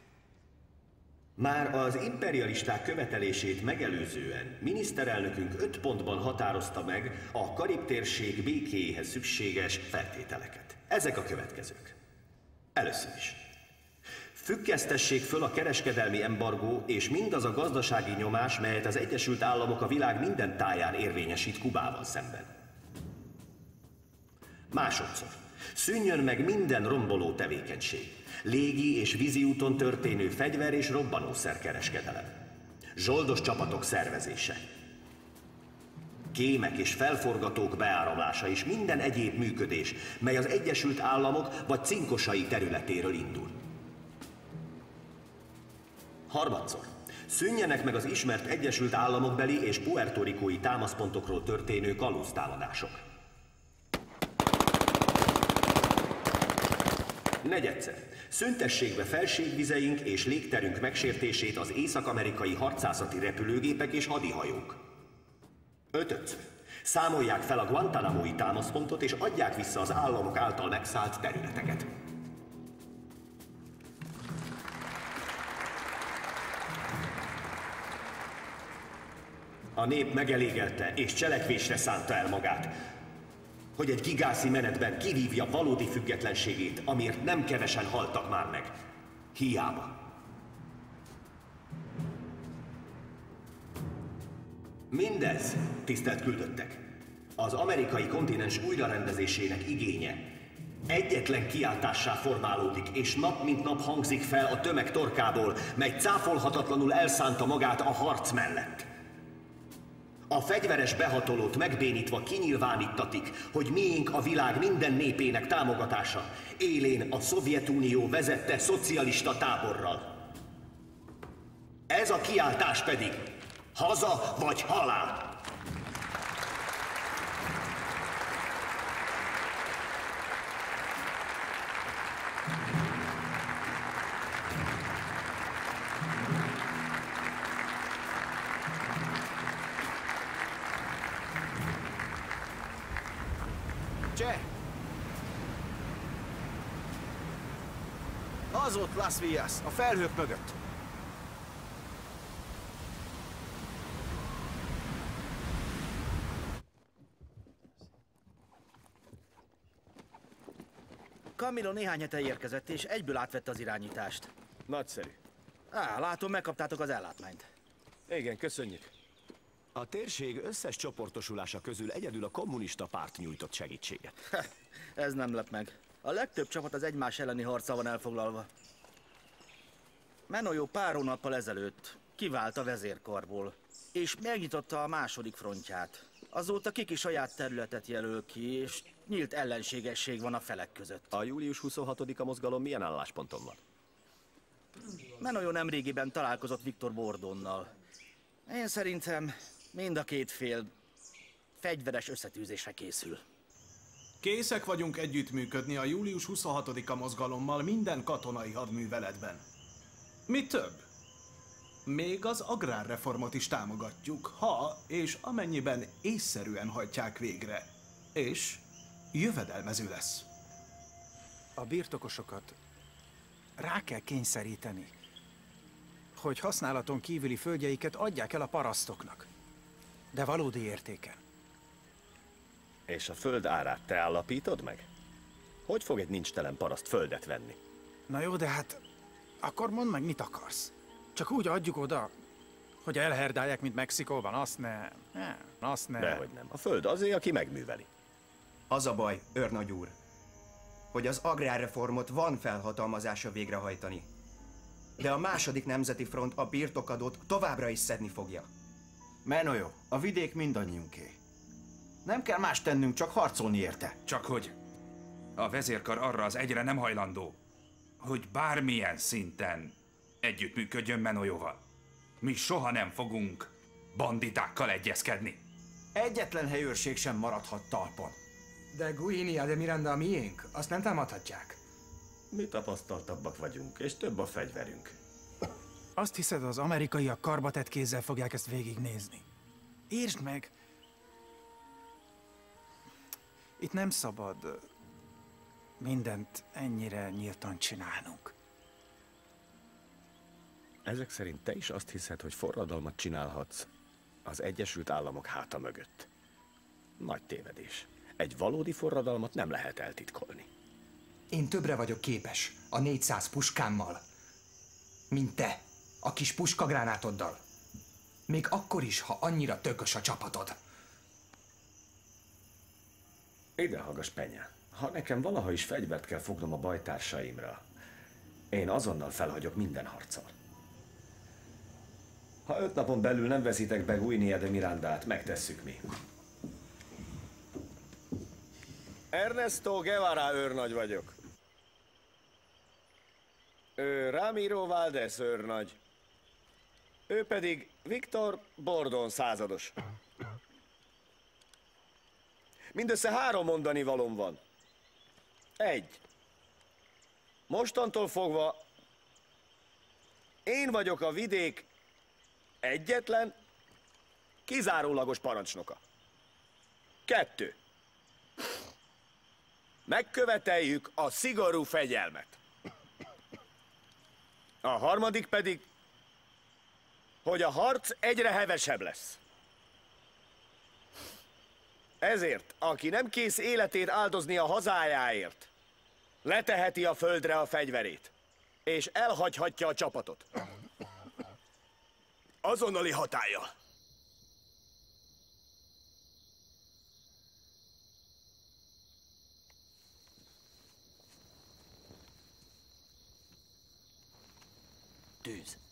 Speaker 3: Már az imperialisták követelését megelőzően miniszterelnökünk 5 pontban határozta meg a Karib-térség békéjéhez szükséges feltételeket. Ezek a következők. Először is. Függesztessék föl a kereskedelmi embargó és mindaz a gazdasági nyomás, melyet az Egyesült Államok a világ minden táján érvényesít Kubával szemben. Másodszor. Szűnjön meg minden romboló tevékenység. Légi és vízi úton történő fegyver- és robbanószerkereskedelem. Zsoldos csapatok szervezése. Kémek és felforgatók beáramlása és minden egyéb működés, mely az Egyesült Államok vagy cinkosai területéről indul. Harmadszor. Szűnjenek meg az ismert Egyesült Államokbeli és puertorikói támaszpontokról történő kalóztámadások. Negyedszer. Szüntessék be felségvizeink és légterünk megsértését az észak-amerikai harcászati repülőgépek és hadihajók. Ötödször. Számolják fel a Guantanamo-i támaszpontot és adják vissza az államok által megszállt területeket. A nép megelégelte és cselekvésre szánta el magát, hogy egy gigászi menetben kivívja valódi függetlenségét, amiért nem kevesen haltak már meg. Hiába. Mindez, tisztelt küldöttek, az amerikai kontinens újrarendezésének igénye egyetlen kiáltássá formálódik, és nap mint nap hangzik fel a tömeg torkából, mely cáfolhatatlanul elszánta magát a harc mellett. A fegyveres behatolót megbénítva kinyilvánítatik, hogy miénk a világ minden népének támogatása, élén a Szovjetunió vezette szocialista táborral. Ez a kiáltás pedig haza vagy halál!
Speaker 16: Cseh! Az ott Las Villas, a felhők mögött. Camilo néhány hete érkezett, és egyből átvette az irányítást.
Speaker 10: Nagyszerű.
Speaker 16: Látom, megkaptátok az ellátmányt.
Speaker 10: Igen, köszönjük. A térség összes csoportosulása közül egyedül a kommunista párt nyújtott segítséget.
Speaker 16: Ez nem lep meg. A legtöbb csapat az egymás elleni harccal van elfoglalva. Menojó pár hónappal ezelőtt kivált a vezérkarból, és megnyitotta a második frontját. Azóta Kiki saját területet jelöl ki, és nyílt ellenségesség van a felek között.
Speaker 10: A július 26-a mozgalom milyen állásponton van?
Speaker 16: Menojó nemrégiben találkozott Viktor Bordonnal. Én szerintem mind a két fél fegyveres összetűzésre készül.
Speaker 13: Készek vagyunk együttműködni a július 26-a mozgalommal minden katonai hadműveletben. Mi több? Még az agrárreformot is támogatjuk, ha és amennyiben észszerűen hajtják végre. És jövedelmező lesz.
Speaker 17: A birtokosokat rá kell kényszeríteni, hogy használaton kívüli földjeiket adják el a parasztoknak. De valódi értéken.
Speaker 10: És a föld árát te állapítod meg? Hogy fog egy nincstelen paraszt földet venni?
Speaker 17: Na jó, de hát akkor mondd meg, mit akarsz. Csak úgy adjuk oda, hogy elherdálják, mint Mexikóban, azt nem. Azt nem.
Speaker 10: Dehogy nem. A föld azé, aki megműveli.
Speaker 19: Az a baj, őrnagy úr, hogy az agrárreformot van felhatalmazása végrehajtani. De a második nemzeti front a birtokadót továbbra is szedni fogja.
Speaker 16: Menojó, a vidék mindannyiunké. Nem kell más tennünk, csak harcolni érte.
Speaker 4: Csak hogy a vezérkar arra az egyre nem hajlandó, hogy bármilyen szinten együttműködjön Menojóval. Mi soha nem fogunk banditákkal egyezkedni.
Speaker 16: Egyetlen helyőrség sem maradhat talpon.
Speaker 8: De Guinia de Miranda a miénk, azt nem támadhatják.
Speaker 10: Mi tapasztaltabbak vagyunk, és több a fegyverünk.
Speaker 17: Azt hiszed, az amerikaiak karbatett kézzel fogják ezt végignézni? Értsd meg! Itt nem szabad mindent ennyire nyíltan csinálnunk.
Speaker 10: Ezek szerint te is azt hiszed, hogy forradalmat csinálhatsz az Egyesült Államok háta mögött. Nagy tévedés. Egy valódi forradalmat nem lehet eltitkolni.
Speaker 8: Én többre vagyok képes a 400 puskámmal, mint te, a kis puskagránátoddal. Még akkor is, ha annyira tökös a csapatod.
Speaker 10: Ide hallgass, Penya. Ha nekem valaha is fegyvert kell fognom a bajtársaimra, én azonnal felhagyok minden harccal. Ha 5 napon belül nem veszitek be Guinia de Mirandát, megtesszük mi.
Speaker 3: Ernesto Guevara őrnagy vagyok. Ő Ramiro Valdez őrnagy. Ő pedig Victor Bordon százados. Mindössze 3 mondani valóm van. 1. Mostantól fogva én vagyok a vidék egyetlen, kizárólagos parancsnoka. 2. Megköveteljük a szigorú fegyelmet. A 3. pedig, hogy a harc egyre hevesebb lesz. Ezért, aki nem kész életét áldozni a hazájáért, leteheti a földre a fegyverét, és elhagyhatja a csapatot. Azonnali hatállyal.
Speaker 5: Tűz.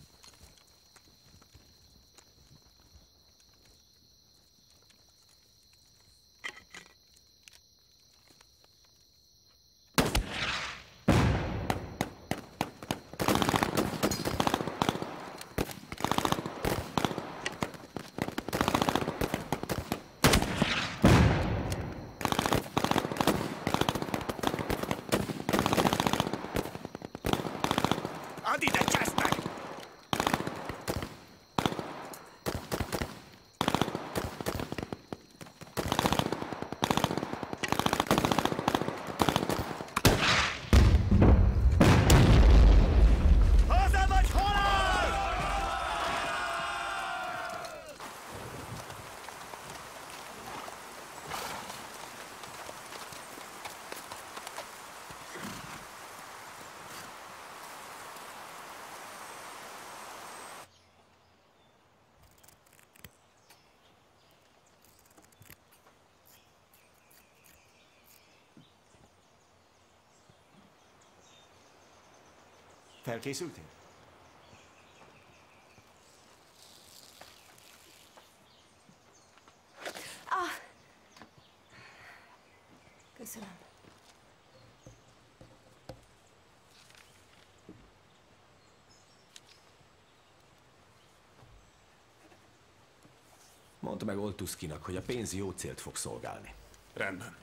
Speaker 3: Add ide, cseszd meg! Haza vagy halál!
Speaker 19: Felkészültél?
Speaker 9: Köszönöm.
Speaker 10: Mondd meg Oltuszkinak, hogy a pénz jó célt fog szolgálni.
Speaker 11: Rendben.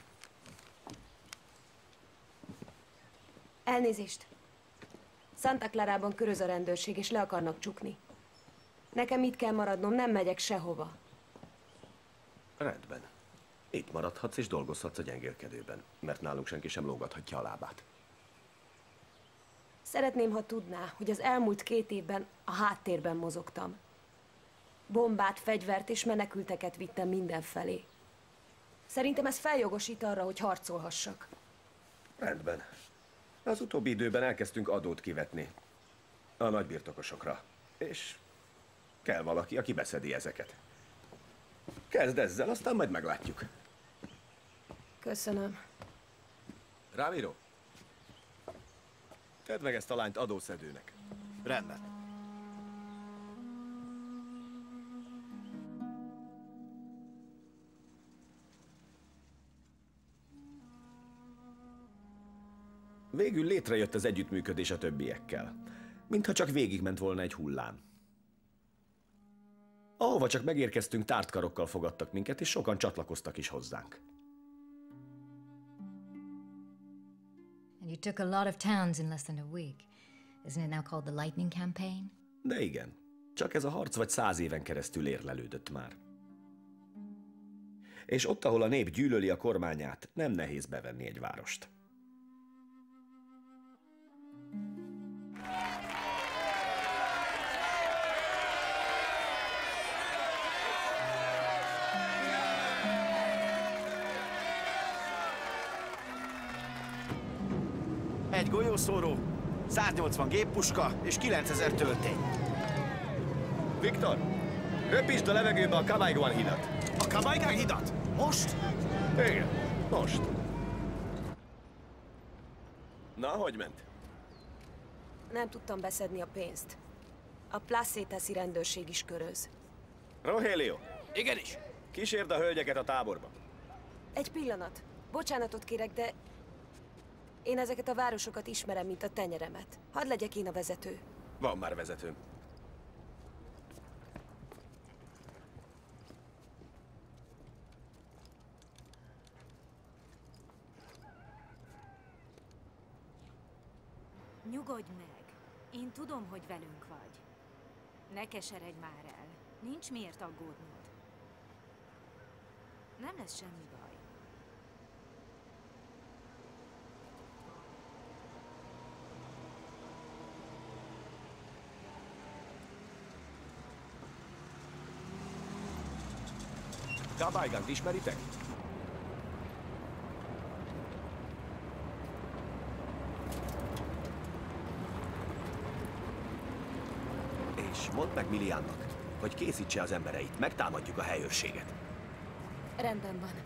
Speaker 6: Elnézést. Santa Clarában köröz a rendőrség, és le akarnak csukni. Nekem itt kell maradnom, nem megyek sehova.
Speaker 10: Rendben. Itt maradhatsz és dolgozhatsz a gyengélkedőben, mert nálunk senki sem lógathatja a lábát.
Speaker 6: Szeretném, ha tudná, hogy az elmúlt 2 évben a háttérben mozogtam. Bombát, fegyvert és menekülteket vittem mindenfelé. Szerintem ez feljogosít arra, hogy harcolhassak.
Speaker 10: Rendben. Az utóbbi időben elkezdtünk adót kivetni a nagybirtokosokra, és kell valaki, aki beszedi ezeket. Kezd ezzel, aztán majd meglátjuk.
Speaker 6: Köszönöm.
Speaker 10: Ramiro, tedd meg ezt a lányt adószedőnek.
Speaker 11: Rendben.
Speaker 10: Végül létrejött az együttműködés a többiekkel, mintha csak végigment volna egy hullám. Ahova csak megérkeztünk, tárt karokkal fogadtak minket, és sokan csatlakoztak is hozzánk.
Speaker 2: And you took a lot of towns in less than a week. Isn't it now called the Lightning Campaign?
Speaker 10: De igen, csak ez a harc vagy 100 éven keresztül érlelődött már. És ott, ahol a nép gyűlöli a kormányát, nem nehéz bevenni egy várost.
Speaker 16: Egy golyószóró, 180 géppuska és 9000 töltény.
Speaker 10: Viktor, röpítsd a levegőbe a Kamaiguan hidat.
Speaker 13: A Kamaiguan hidat? Most?
Speaker 10: Igen, most. Na, hogy ment?
Speaker 6: Nem tudtam beszedni a pénzt. A Placetasi rendőrség is köröz.
Speaker 10: Rogelio,
Speaker 16: Igenis.
Speaker 10: kísérd a hölgyeket a táborba.
Speaker 6: Egy pillanat. Bocsánatot kérek, de én ezeket a városokat ismerem, mint a tenyeremet. Hadd legyek én a vezető.
Speaker 10: Van már vezetőm.
Speaker 15: Nyugodj meg. Én tudom, hogy velünk vagy. Ne keseredj már el. Nincs miért aggódnod. Nem lesz semmi baj.
Speaker 10: Kamaigant ismeritek? És mondd meg Miliannak, hogy készítse az embereit, megtámadjuk a helyőrséget.
Speaker 6: Rendben van.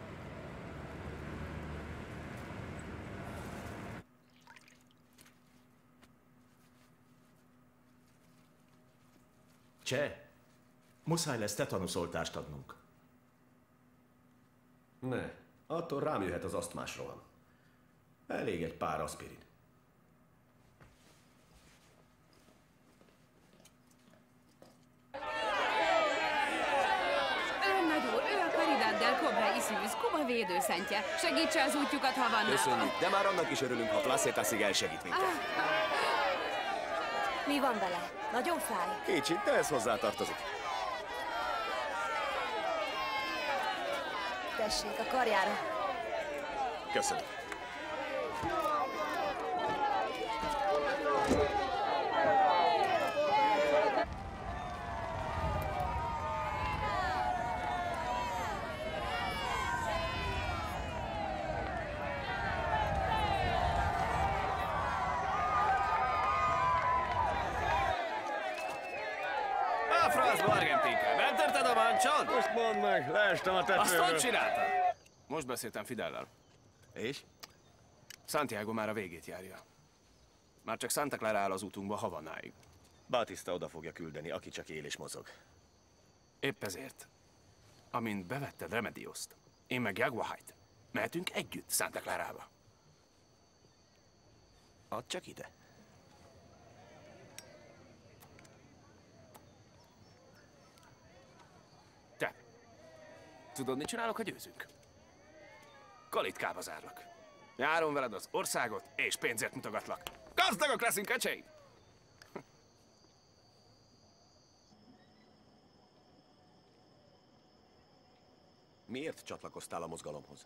Speaker 20: Cseh, muszáj lesz tetanuszoltást adnunk.
Speaker 10: Ne, attól rám jöhet az asztmás roham. Elég egy pár aspirin.
Speaker 14: Őrnagy úr, ő a Caridad del Cobre Iszűz, Kuba védőszentje. Segítse az útjukat Havannában.
Speaker 10: Köszönjük, de már annak is örülünk, ha Placetasig elsegít minket.
Speaker 6: Mi van vele? Nagyon fáj?
Speaker 10: Kicsit, de ez hozzátartozik.
Speaker 6: Tessék, a karjára.
Speaker 10: Köszönöm.
Speaker 5: A francba, Argentinka, betörted a mancsot?
Speaker 10: Most mondd meg, leestem a tetőről.
Speaker 5: Azt hogy csináltad?
Speaker 11: Most beszéltem Fidellel.
Speaker 10: És?
Speaker 11: Santiago már a végét járja. Már csak Santa Clara áll az útunkba Havannáig.
Speaker 10: Batista oda fogja küldeni, aki csak él és mozog.
Speaker 11: Épp ezért, amint bevetted Remedioszt, én meg Jaguahite, mehetünk együtt Santa Clarába.
Speaker 10: Add csak ide.
Speaker 11: Te, tudod, mit csinálok, ha győzünk? Kalitkába zárlak. Járom veled az országot, és pénzért mutogatlak. Gazdagok leszünk, öcseim!
Speaker 10: Miért csatlakoztál a mozgalomhoz?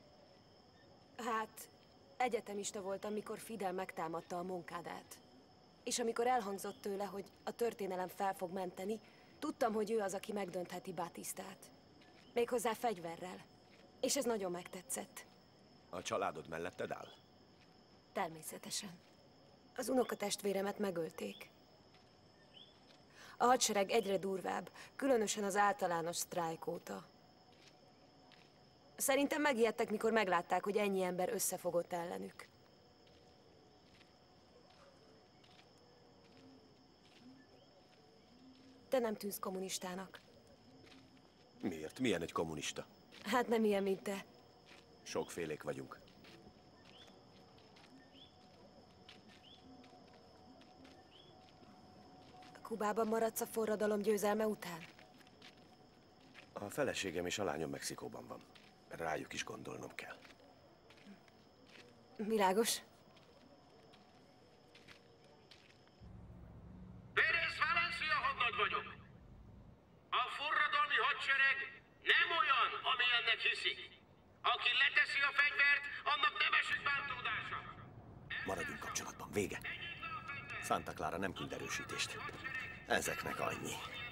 Speaker 6: Hát, egyetemista voltam, mikor Fidel megtámadta a Moncadát. És amikor elhangzott tőle, hogy a történelem fel fog menteni, tudtam, hogy ő az, aki megdöntheti Batistát. Méghozzá fegyverrel. És ez nagyon megtetszett.
Speaker 10: A családod melletted áll?
Speaker 6: Természetesen. Az unokatestvéremet megölték. A hadsereg egyre durvább, különösen az általános sztrájk óta. Szerintem megijedtek, mikor meglátták, hogy ennyi ember összefogott ellenük. Te nem tűnsz kommunistának.
Speaker 10: Miért? Milyen egy kommunista?
Speaker 6: Hát nem ilyen, mint te.
Speaker 10: Sokfélék vagyunk.
Speaker 6: Kubában maradsz a forradalom győzelme után?
Speaker 10: A feleségem és a lányom Mexikóban van. Rájuk is gondolnom kell.
Speaker 6: Világos.
Speaker 21: It is vagyok. A forradalmi hadsereg nem olyan, amilyennek hiszik. Aki leteszi a fegyvert, annak nem esik bántódása.
Speaker 10: Maradjunk kapcsolatban, vége. Santa Clara nem küld erősítést. Ezeknek annyi.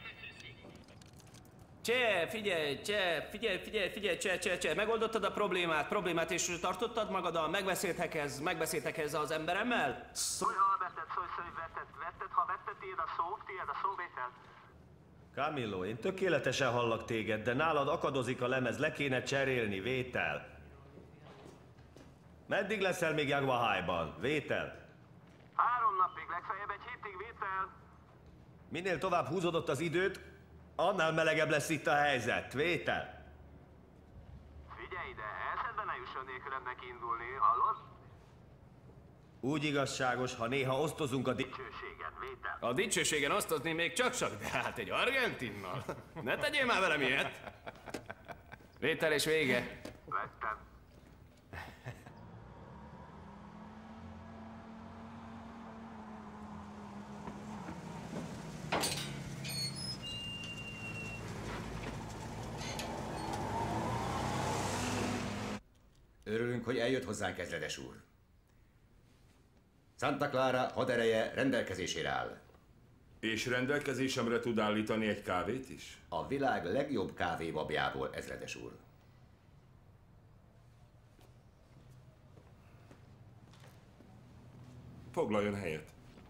Speaker 5: Figyelj, megoldottad a problémát, és tartottad magaddal, megbeszéltek ezzel az emberemmel?
Speaker 21: Szólj, ha vetted, vetted, ha vetted, tiéd a szó, vétel.
Speaker 10: Camillo, én tökéletesen hallak téged, de nálad akadozik a lemez, le kéne cserélni, vétel. Meddig leszel még Jagua High-ban? Vétel.
Speaker 21: 3 napig, legfeljebb egy hétig, vétel.
Speaker 10: Minél tovább húzódott az időt, annál melegebb lesz itt a helyzet. Vétel.
Speaker 21: Figyelj ide, eszedbe ne jusson nélküled neki indulni, hallod?
Speaker 10: Úgy igazságos, ha néha osztozunk a
Speaker 21: Dicsőségen, vétel.
Speaker 5: A dicsőségen osztozni még csak, de hát egy argentinnal. Ne tegyél már velem ilyet. Vétel és vége.
Speaker 21: Vettem.
Speaker 22: Örülünk, hogy eljött hozzánk, ezredes úr. Santa Clara hadereje rendelkezésére áll.
Speaker 23: És rendelkezésemre tud állítani egy kávét is?
Speaker 22: A világ legjobb kávébabjából, ezredes úr.
Speaker 23: Foglaljon helyet.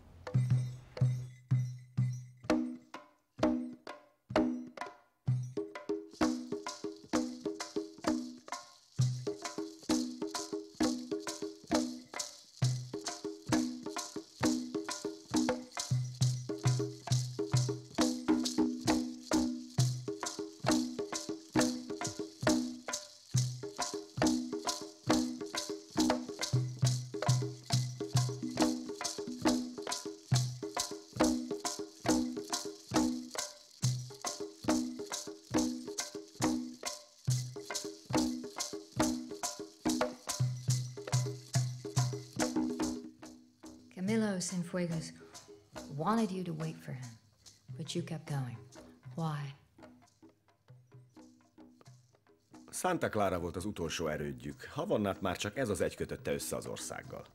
Speaker 2: Camilo Cienfuegos wanted you to wait for him, but you kept going. Why?
Speaker 10: Santa Clara volt az utolsó erődjük. Havannát már csak ez az egy kötötte össze az országgal.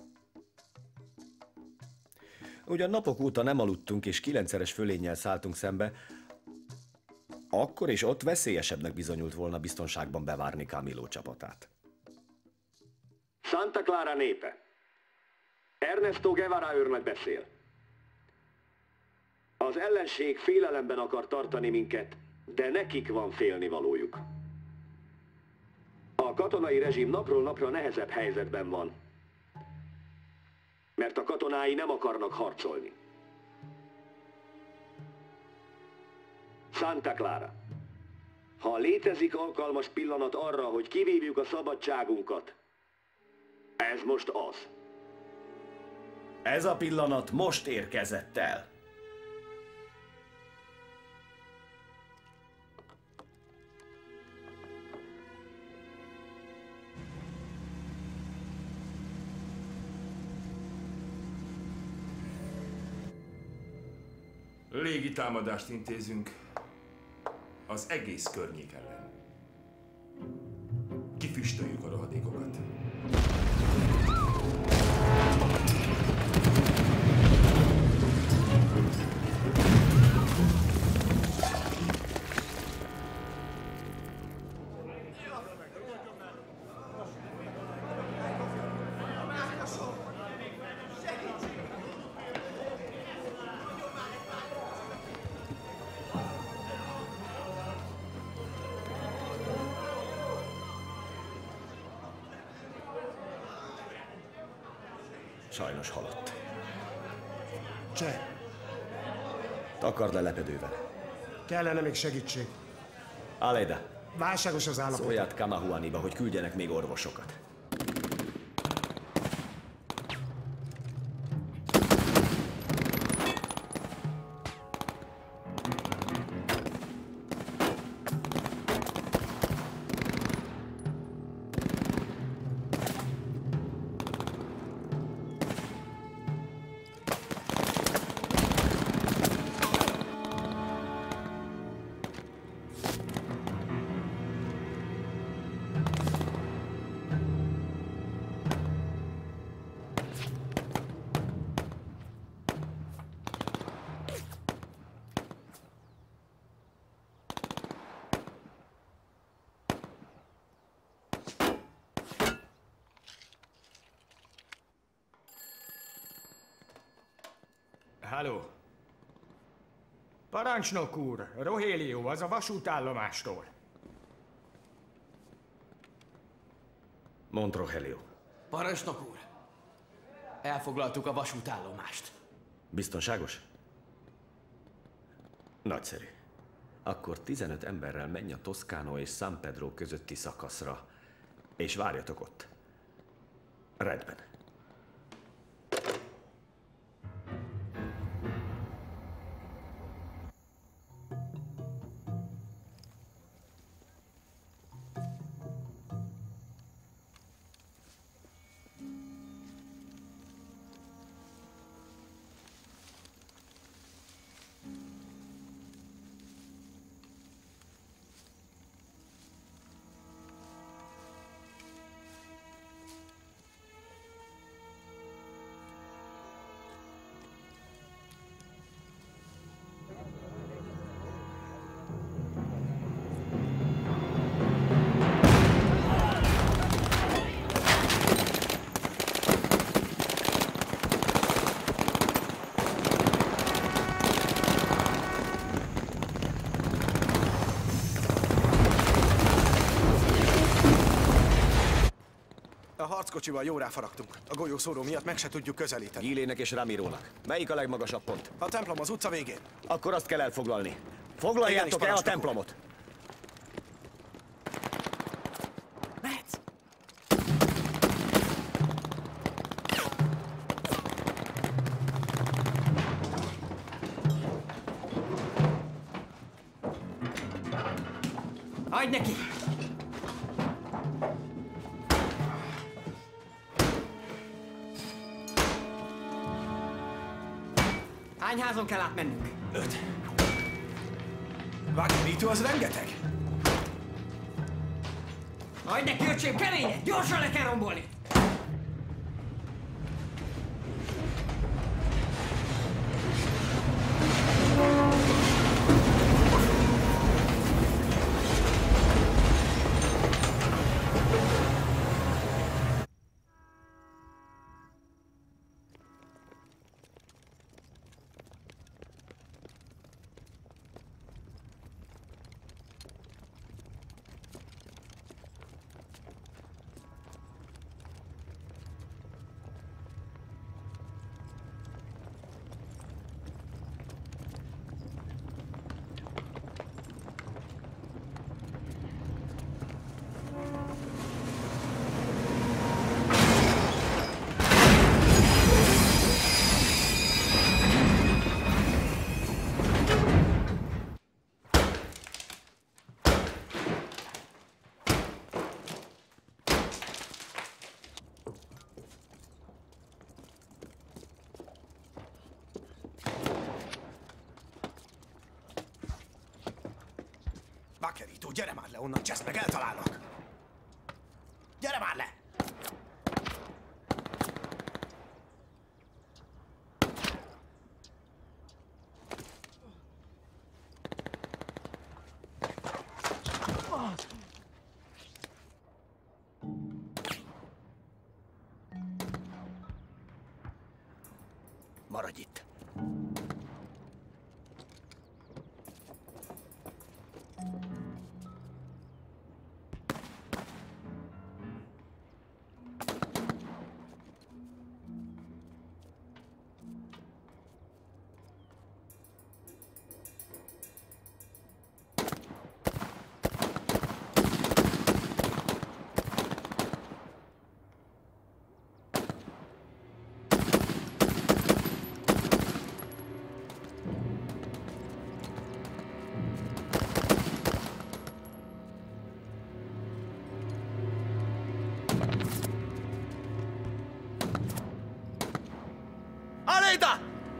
Speaker 10: Ugyan napok óta nem aludtunk, és 9-szeres fölénnyel szálltunk szembe, akkor is ott veszélyesebbnek bizonyult volna biztonságban bevárni Camilo csapatát. Santa Clara népe. Ernesto Guevara őrnek beszél. Az ellenség félelemben akar tartani minket, de nekik van félnivalójuk. A katonai rezsim napról napra nehezebb helyzetben van, mert a katonái nem akarnak harcolni. Santa Clara, ha létezik alkalmas pillanat arra, hogy kivívjuk a szabadságunkat, ez most az. Ez a pillanat most érkezett el.
Speaker 23: Légitámadást intézünk az egész környék ellen. Kifüstöljük a rohadékokat.
Speaker 10: Sajnos halott.
Speaker 24: Cseh.
Speaker 10: Takard le lepedővel.
Speaker 24: Kellene még segítség.
Speaker 10: Aleda.
Speaker 24: Válságos az állapot.
Speaker 10: Szólj át Kamahuaniba, hogy küldjenek még orvosokat.
Speaker 24: Halló! Parancsnok úr, Rogelio, az a vasútállomástól.
Speaker 10: Mondd, Rogelio.
Speaker 1: Parancsnok úr, elfoglaltuk a vasútállomást.
Speaker 10: Biztonságos? Nagyszerű. Akkor 15 emberrel menj a Toscano és San Pedro közötti szakaszra, és várjatok ott. Rendben.
Speaker 7: Harckocsival jó ráfaragtunk. A golyószóró miatt meg se tudjuk közelíteni.
Speaker 10: Gilének és Ramirónak. Melyik a legmagasabb pont?
Speaker 7: A templom az utca végén.
Speaker 10: Akkor azt kell elfoglalni. Foglaljátok el a templomot!
Speaker 1: Mehetsz! Hagyd neki! Hány házon kell átmennünk?
Speaker 7: 5. Vágnyító az rengeteg.
Speaker 1: Hagyd neki, öcsém, keményen! Gyorsan le kell rombolni!
Speaker 7: Vaquerito, gyere már le onnan, csesz meg, eltalálnak! Gyere már le! Maradj itt! Aleda!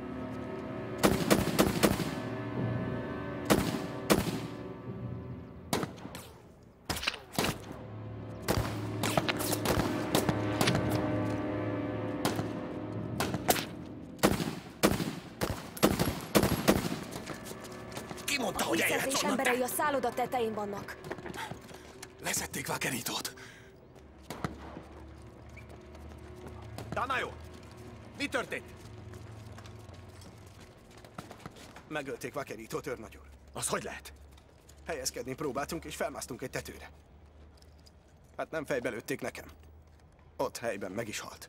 Speaker 7: Ki mondta, hogy eljöhetsz onnan,
Speaker 6: emberei a szálloda tetején vannak.
Speaker 7: Leszették Vaqueritót. Tanayo! Mi történt? Megölték Vaqueritót, őrnagy úr.
Speaker 11: Az hogy lehet?
Speaker 7: Helyezkedni próbáltunk, és felmásztunk egy tetőre. Hát nem fejbe lőtték nekem. Ott helyben meg is halt.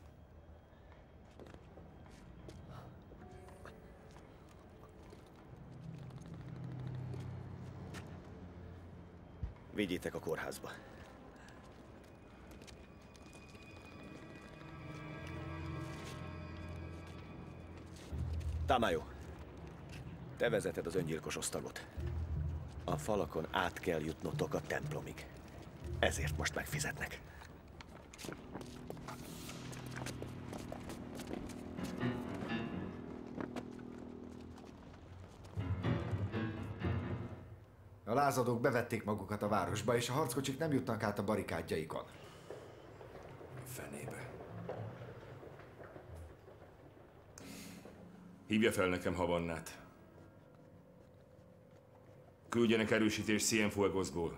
Speaker 10: Vigyétek a kórházba. Tamayo, te vezeted az öngyilkos osztagot. A falakon át kell jutnotok a templomig. Ezért most megfizetnek.
Speaker 4: A lázadók bevették magukat a városba, és a harckocsik nem jutnak át a barikádjaikon.
Speaker 23: Fenébe. Hívja fel nekem Havannát. Küldjenek erősítést Cienfuegosból.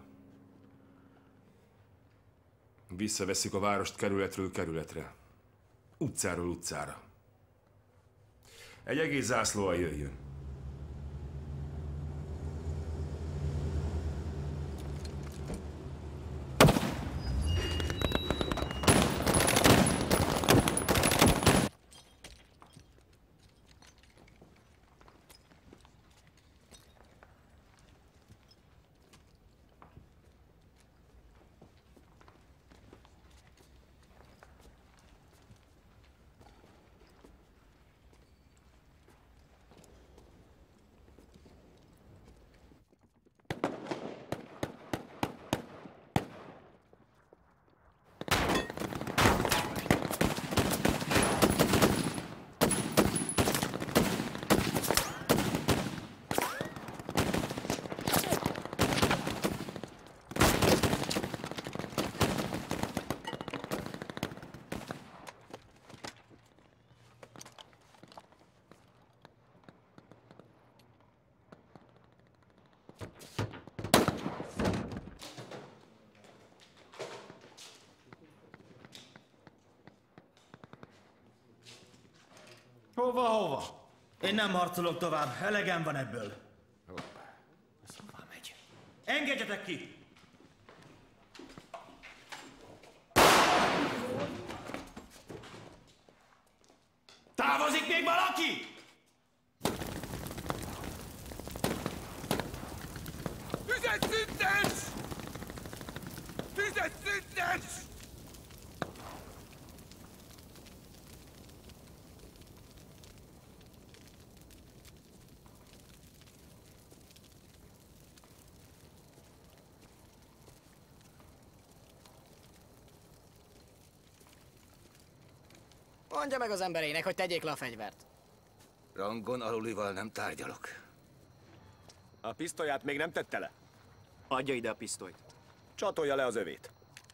Speaker 23: Visszavesszük a várost kerületről kerületre. Utcáról utcára. Egy egész zászlóval jöjjön.
Speaker 16: Hova? Én nem harcolok tovább, elegem van ebből.
Speaker 10: Ez hová megy?
Speaker 16: Engedjetek ki! Távozik még valaki?
Speaker 21: Tüzet-szüntes! Tüzet-szüntes!
Speaker 12: Mondja meg az embereinek, hogy tegyék le a fegyvert.
Speaker 10: Rangon alulival nem tárgyalok. A pisztolyát még nem tette le?
Speaker 5: Adja ide a pisztolyt.
Speaker 10: Csatolja le az övét.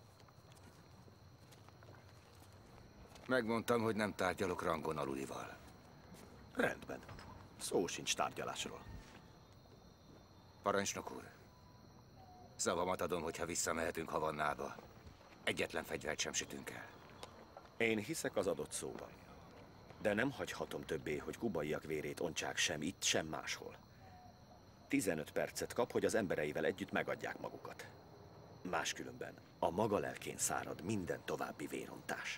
Speaker 8: Megmondtam, hogy nem tárgyalok rangon alulival.
Speaker 10: Rendben. Szó sincs tárgyalásról.
Speaker 8: Parancsnok úr, szavamat adom, hogyha visszamehetünk Havannába. Egyetlen fegyvert sem sütünk el.
Speaker 10: Én hiszek az adott szóban. De nem hagyhatom többé, hogy kubaiak vérét ontsák sem itt, sem máshol. 15 percet kap, hogy az embereivel együtt megadják magukat. Máskülönben a maga lelkén szárad minden további vérontás.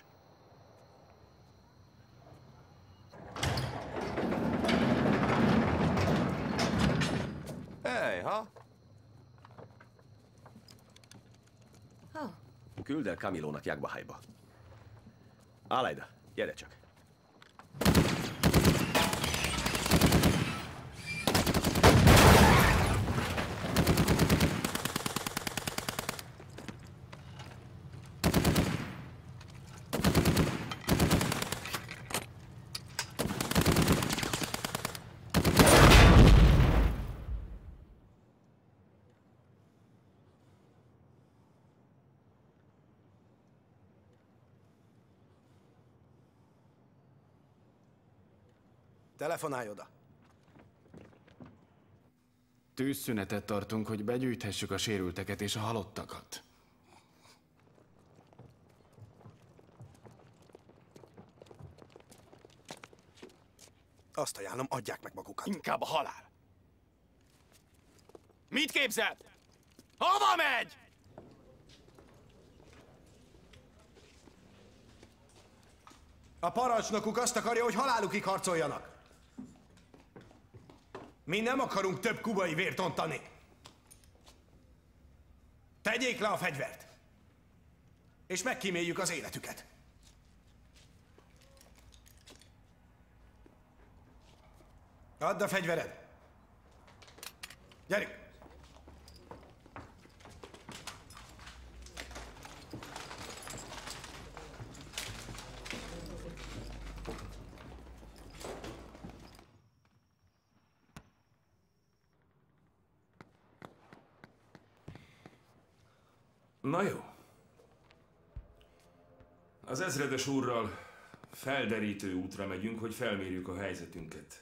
Speaker 3: Ha?
Speaker 10: Küld el Camilónak Jagbahajba. Aleida, gyere csak.
Speaker 7: Telefonálj oda.
Speaker 17: Tűzszünetet tartunk, hogy begyűjthessük a sérülteket és a halottakat.
Speaker 7: Azt ajánlom, adják meg magukat.
Speaker 11: Inkább a halál. Mit képzel? Hova megy?
Speaker 7: A parancsnokuk azt akarja, hogy halálukig harcoljanak. Mi nem akarunk több kubai vért ontani. Tegyék le a fegyvert, és megkíméljük az életüket. Add a fegyvered. Gyerünk!
Speaker 23: Na jó. Az ezredes úrral felderítő útra megyünk, hogy felmérjük a helyzetünket.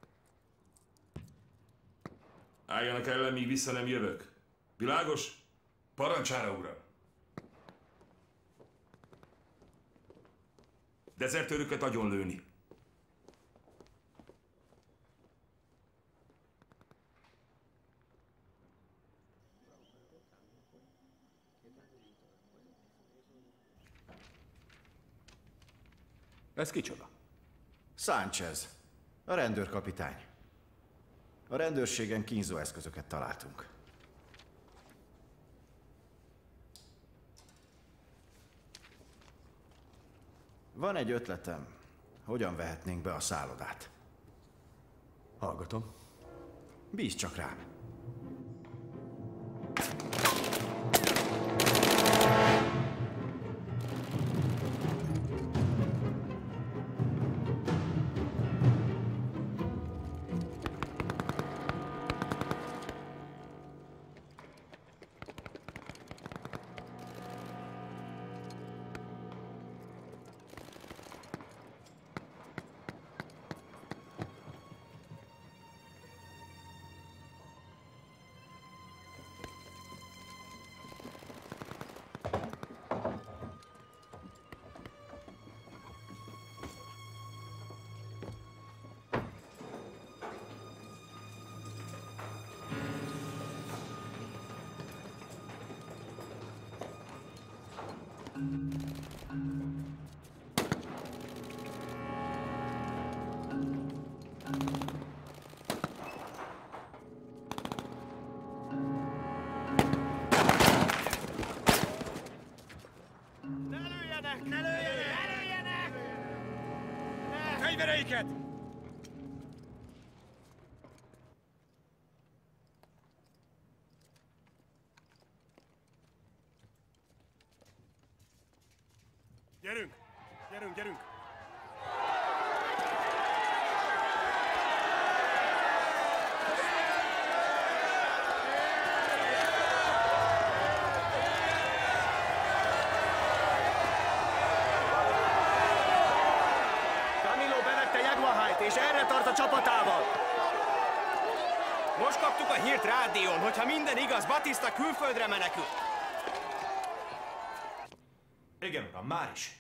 Speaker 23: Álljanak ellen, míg vissza nem jövök. Világos? Parancsára, uram! Dezertőröket agyonlőni.
Speaker 20: Ez kicsoda?
Speaker 4: Sánchez, a rendőrkapitány. A rendőrségen kínzó eszközöket találtunk. Van egy ötletem, hogyan vehetnénk be a szállodát.
Speaker 20: Hallgatom.
Speaker 4: Bízz csak rám.
Speaker 11: Fegyvereiket! Gyerünk! Gyerünk, gyerünk!
Speaker 5: És erre tart a csapatával. Most kaptuk a hírt rádión, hogyha minden igaz, Batista külföldre menekül.
Speaker 20: Igen, uram, már is.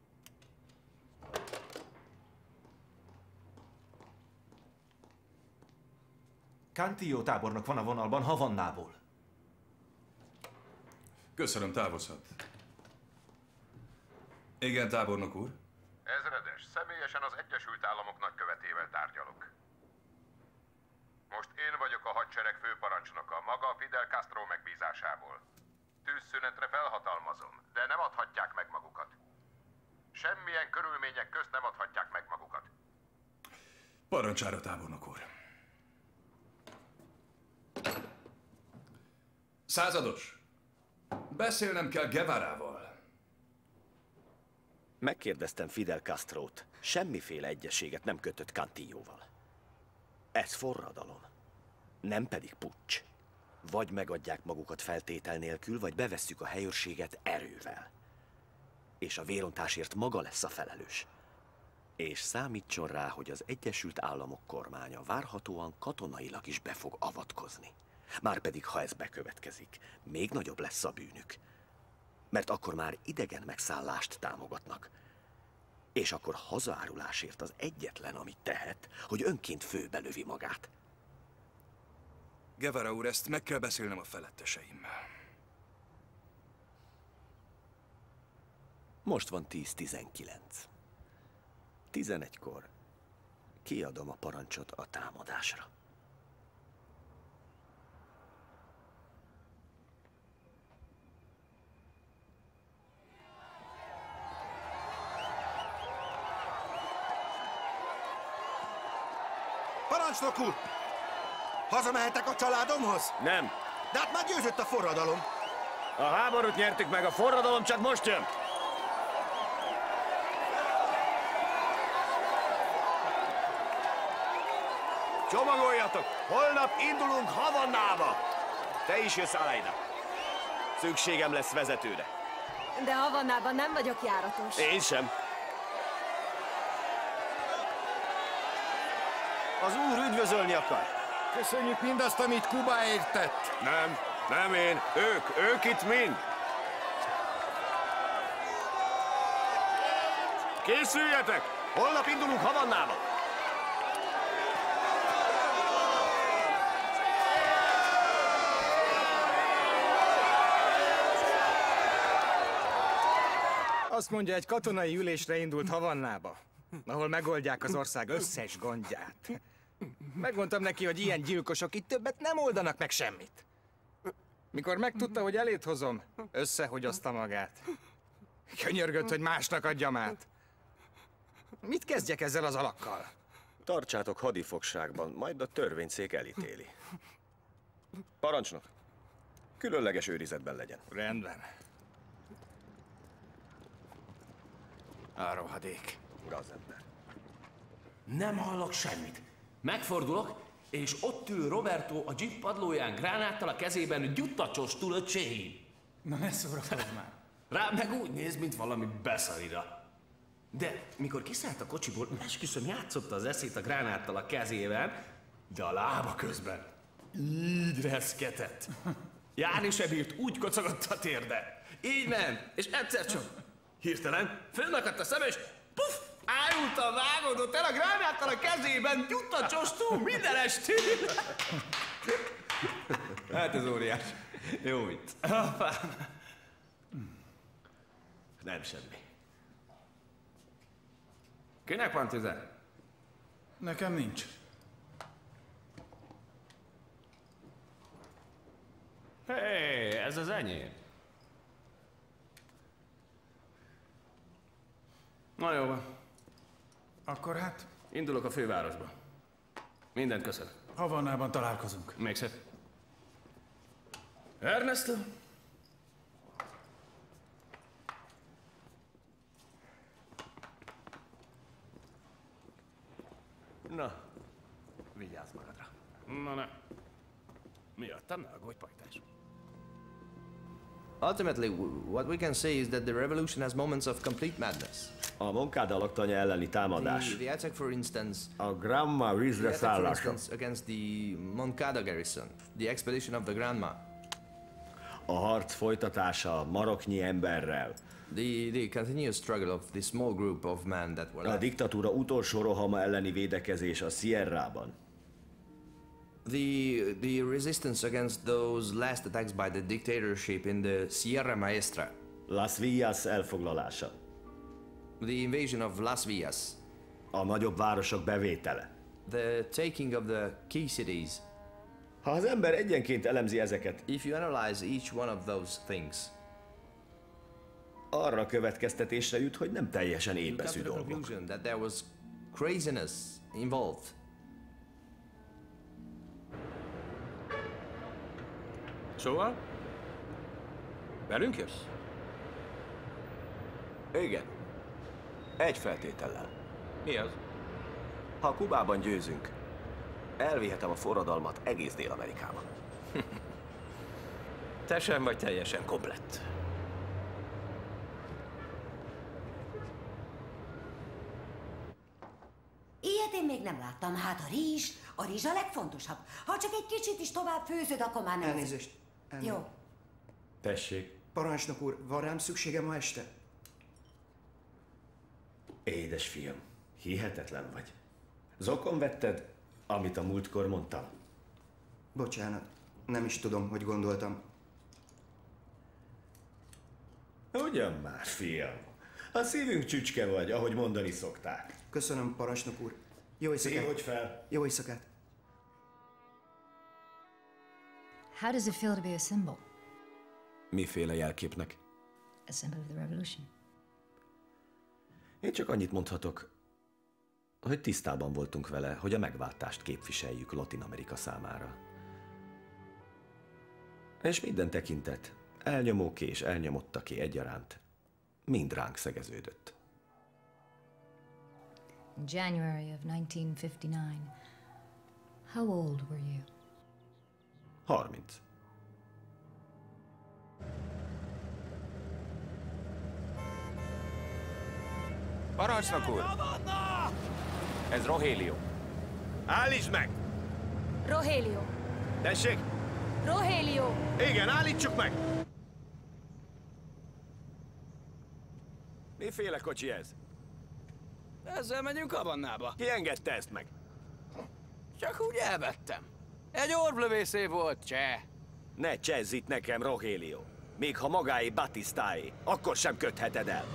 Speaker 20: Cantillo tábornok van a vonalban Havannából.
Speaker 9: Köszönöm, távozhat. Igen, tábornok úr.
Speaker 21: Ezredes, személyesen az Egyesült Államok nagykövetével tárgyalok. Most én vagyok a hadsereg főparancsnoka, maga Fidel Castro megbízásából. Tűzszünetre felhatalmazom, de nem adhatják meg magukat. Semmilyen körülmények közt nem adhatják meg magukat.
Speaker 9: Parancsára, tábornok úr. Százados, beszélnem kell Guevarával.
Speaker 3: Megkérdeztem Fidel Castrót. Semmiféle egyességet nem kötött Cantilloval. Ez forradalom, nem pedig puccs. Vagy megadják magukat feltétel nélkül, vagy bevesszük a helyőrséget erővel. És a vérontásért maga lesz a felelős. És számítson rá, hogy az Egyesült Államok kormánya várhatóan katonailag is be fog avatkozni. Márpedig, ha ez bekövetkezik, még nagyobb lesz a bűnük. Mert akkor már idegen megszállást támogatnak. És akkor hazaárulásért az egyetlen, amit tehet, hogy önként főbelövi magát.
Speaker 9: Guevara úr, ezt meg kell beszélnem a feletteseimmel.
Speaker 10: Most van 10:19. 11-kor kiadom a parancsot a támadásra.
Speaker 7: Parancsnok úr! Hazamehetek a családomhoz?
Speaker 10: Nem.
Speaker 7: De hát már győzött a forradalom.
Speaker 10: A háborút nyertük meg, a forradalom csak most jön. Csomagoljatok! Holnap indulunk Havannába! Te is jössz, Alaida. Szükségem lesz vezetőre.
Speaker 6: De Havannában nem vagyok járatos.
Speaker 10: Én sem. Az úr üdvözölni akar.
Speaker 4: Köszönjük mindazt, amit Kubáért tett.
Speaker 10: Nem én. Ők itt mind. Készüljetek! Holnap indulunk Havannába.
Speaker 24: Azt mondja, egy katonai ülésre indult Havannába, ahol megoldják az ország összes gondját. Megmondtam neki, hogy ilyen gyilkosok itt többet nem oldanak meg semmit. Mikor megtudta, hogy elét hozom, összehogyozta magát. Könyörgött, hogy másnak adjam át. Mit kezdjek ezzel az alakkal?
Speaker 10: Tartsátok hadifogságban, majd a törvényszék elítéli. Parancsnok, különleges őrizetben legyen.
Speaker 24: Rendben. A rohadék.
Speaker 10: Gazember.
Speaker 13: Nem hallok semmit. Megfordulok, és ott ül Roberto a jeep padlóján gránáttal a kezében gyuttacsostul a cséhén.
Speaker 15: Na ne szórakozz már.
Speaker 13: Rá meg úgy néz, mint valami beszarira. De mikor kiszállt a kocsiból, esküszöm, játszotta az eszét a gránáttal a kezében, de a lába közben így reszketett. Járni se bírt, úgy kocogott a térde. Így ment, és egyszer csak hirtelen fönnakadt a szem, és puff! Ájultan vágódott el a gránáttal a kezében, gyuttacsostul minden estén.
Speaker 10: Hát ez óriás. Jó vicc.
Speaker 13: Apám.
Speaker 10: Nem semmi.
Speaker 13: Kinek van tüze?
Speaker 15: Nekem nincs.
Speaker 13: Hé, ez az enyém. Na jó van.
Speaker 15: Akkor hát?
Speaker 13: Indulok a fővárosba. Mindent köszönöm.
Speaker 15: Havannában találkozunk.
Speaker 13: Még szép. Ernesto?
Speaker 10: Na, vigyázz magadra.
Speaker 13: Na ne. Miattam ne aggódj, pajtás.
Speaker 18: Ultimately, what we can say is that the revolution has moments of complete madness.
Speaker 10: A Moncada laktanya elleni támadás.
Speaker 18: The attack, for instance,
Speaker 10: a Granma vízre szállása.
Speaker 18: Against the Moncada garrison, the expedition of the Granma.
Speaker 10: A harc folytatása maroknyi emberrel.
Speaker 18: The continuous struggle of the small group of men that were
Speaker 10: left. A diktatúra utolsó rohama elleni védekezés a Sierrában.
Speaker 18: The resistance against those last attacks by the dictatorship in the Sierra Maestra.
Speaker 10: Las Villas elfoglalása.
Speaker 18: The invasion of Las Villas.
Speaker 10: A nagyobb városok bevétele.
Speaker 18: The taking of the key cities.
Speaker 10: Ha az ember egyenként elemzi ezeket,
Speaker 18: if you analyze each one of those things,
Speaker 10: arra következtetésre jut, hogy nem teljesen étbeszű dolgok.
Speaker 18: That there was craziness involved.
Speaker 5: Szóval? Velünk jössz?
Speaker 10: Igen. Egy feltétellel.
Speaker 5: Mi az?
Speaker 10: Ha Kubában győzünk, elvihetem a forradalmat egész Dél-Amerikába.
Speaker 5: Te sem vagy teljesen komplett.
Speaker 19: Ilyet én még nem láttam. Hát a rizs a legfontosabb. Ha csak egy kicsit is tovább főzöd, akkor már nem...
Speaker 25: Elnézést.
Speaker 19: Jó.
Speaker 10: Tessék.
Speaker 25: Parancsnok úr, van rám szüksége ma este?
Speaker 10: Édes fiam, hihetetlen vagy. Zokon vetted, amit a múltkor mondtam?
Speaker 25: Bocsánat, nem is tudom, hogy gondoltam.
Speaker 3: Ugyan már, fiam. A szívünk csücske vagy, ahogy mondani szokták.
Speaker 25: Köszönöm, parancsnok úr. Jó éjszakát.
Speaker 3: Szívódj fel.
Speaker 25: Jó éjszakát.
Speaker 1: How does it feel to be a symbol?
Speaker 10: Miféle jelképnek?
Speaker 1: A symbol of the revolution.
Speaker 10: Én csak annyit mondhatok, hogy tisztában voltunk vele, hogy a megváltást képviseljük Latin Amerika számára. És minden tekintet, elnyomóké és elnyomottaké egyaránt, mind ránk szegeződött.
Speaker 1: In January of 1959, how old were you?
Speaker 10: 30.
Speaker 11: Parancsnok úr! Ez Rogelio.
Speaker 3: Állítsd meg!
Speaker 6: Rogelio!
Speaker 3: Tessék?
Speaker 6: Rogelio!
Speaker 3: Igen, állítsuk meg! Miféle kocsi ez?
Speaker 11: Ezzel megyünk Havannába.
Speaker 3: Ki engedte ezt meg?
Speaker 11: Csak úgy elvettem. Egy orblövészé volt, cseh.
Speaker 3: Ne csezz itt nekem, Rogelio. Még ha magáé Batistáé, akkor sem kötheted el.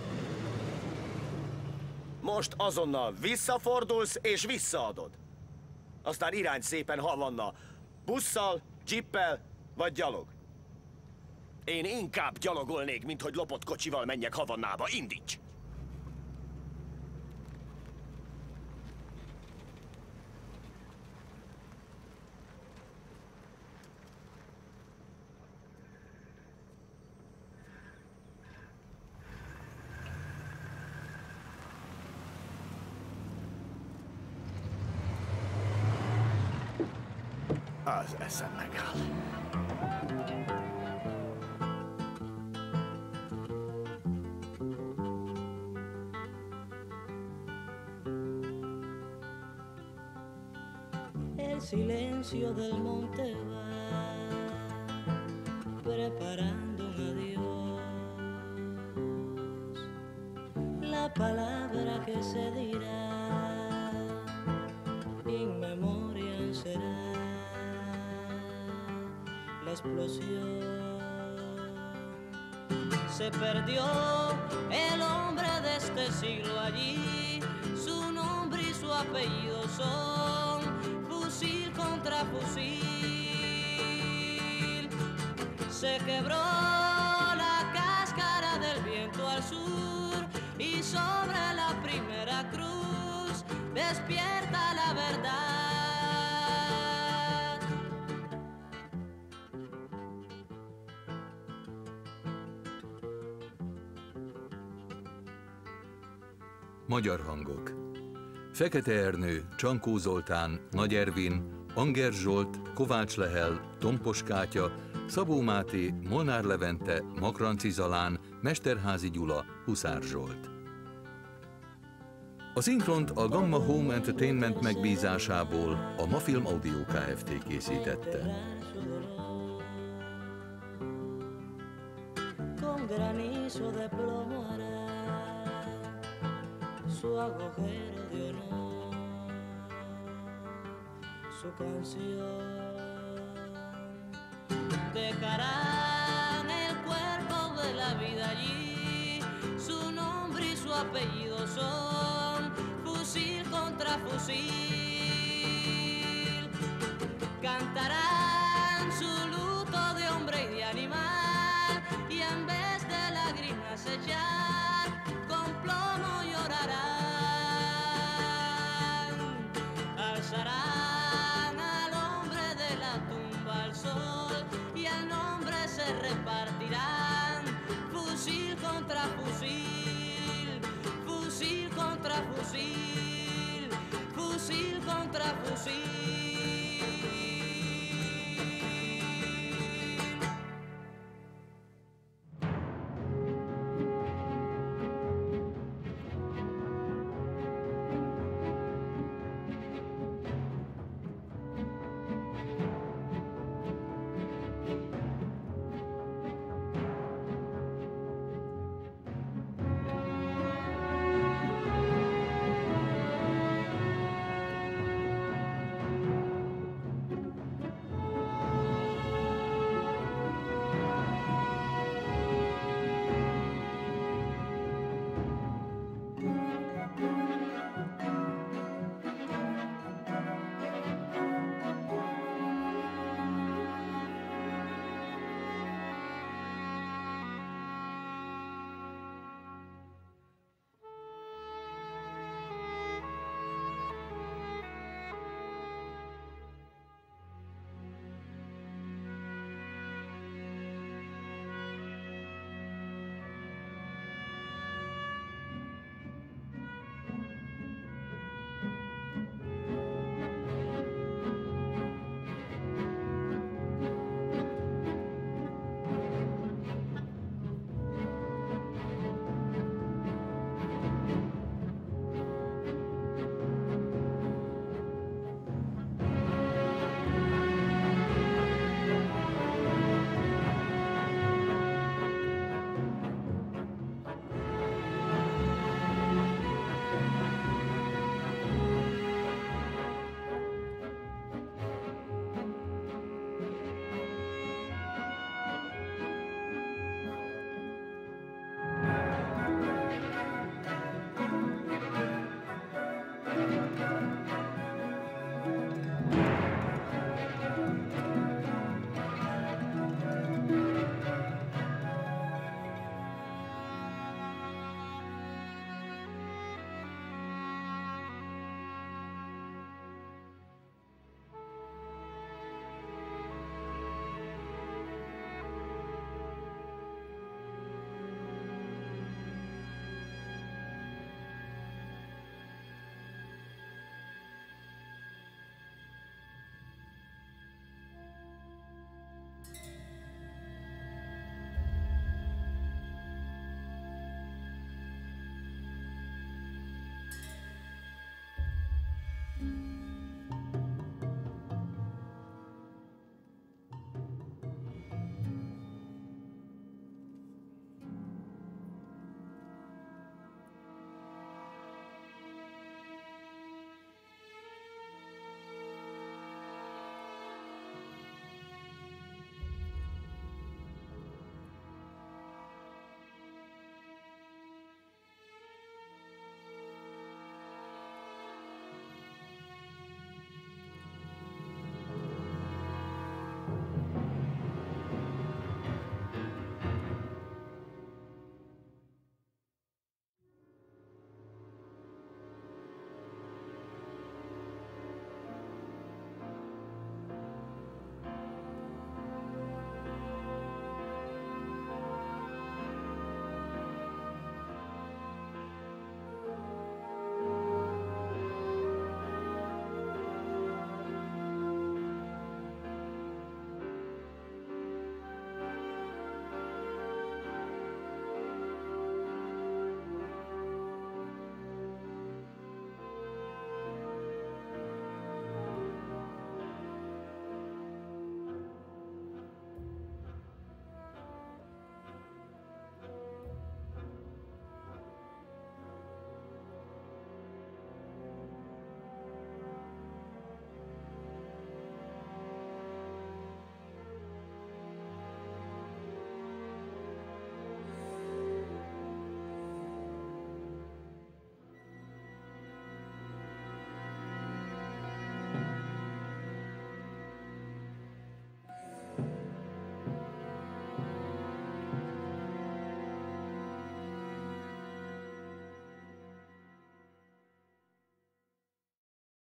Speaker 3: Most azonnal visszafordulsz és visszaadod. Aztán irány szépen Havanna. Busszal, dzsippel vagy gyalog. Én inkább gyalogolnék, mint hogy lopott kocsival menjek Havannába. Indíts! Az eszem megáll.
Speaker 2: El silencio del monte va preparando un adiós. La palabra que se dirá in memoriam será la explosión. Se perdió el hombre de este siglo allí, su nombre y su apellido son fusil contra fusil. Se quebró la cáscara del viento al sur y sobre la primera cruz despierta la verdad.
Speaker 14: Magyar hangok. Fekete Ernő, Csankó Zoltán, Nagy Ervin, Anger Zsolt, Kovács Lehel, Tompos Kátya, Szabó Máté, Molnár Levente, Makranci Zalán, Mesterházi Gyula, Huszár Zsolt. A szinkront a Gamma Home Entertainment megbízásából a Mafilm Audio Kft. Készítette.
Speaker 2: Con granizo de plomo hará su agujero de honor, su canción. Dejarán el cuerpo de la vida allí, su nombre y su apellido son fusil contra fusil. Cantarán su luto de hombre y de animal, y en vez de lágrimas echar, con plomo llorarán. Alzarán al hombre de la tumba al sol, y el nombre se repartirán. Fusil contra fusil, fusil contra fusil, fusil contra fusil.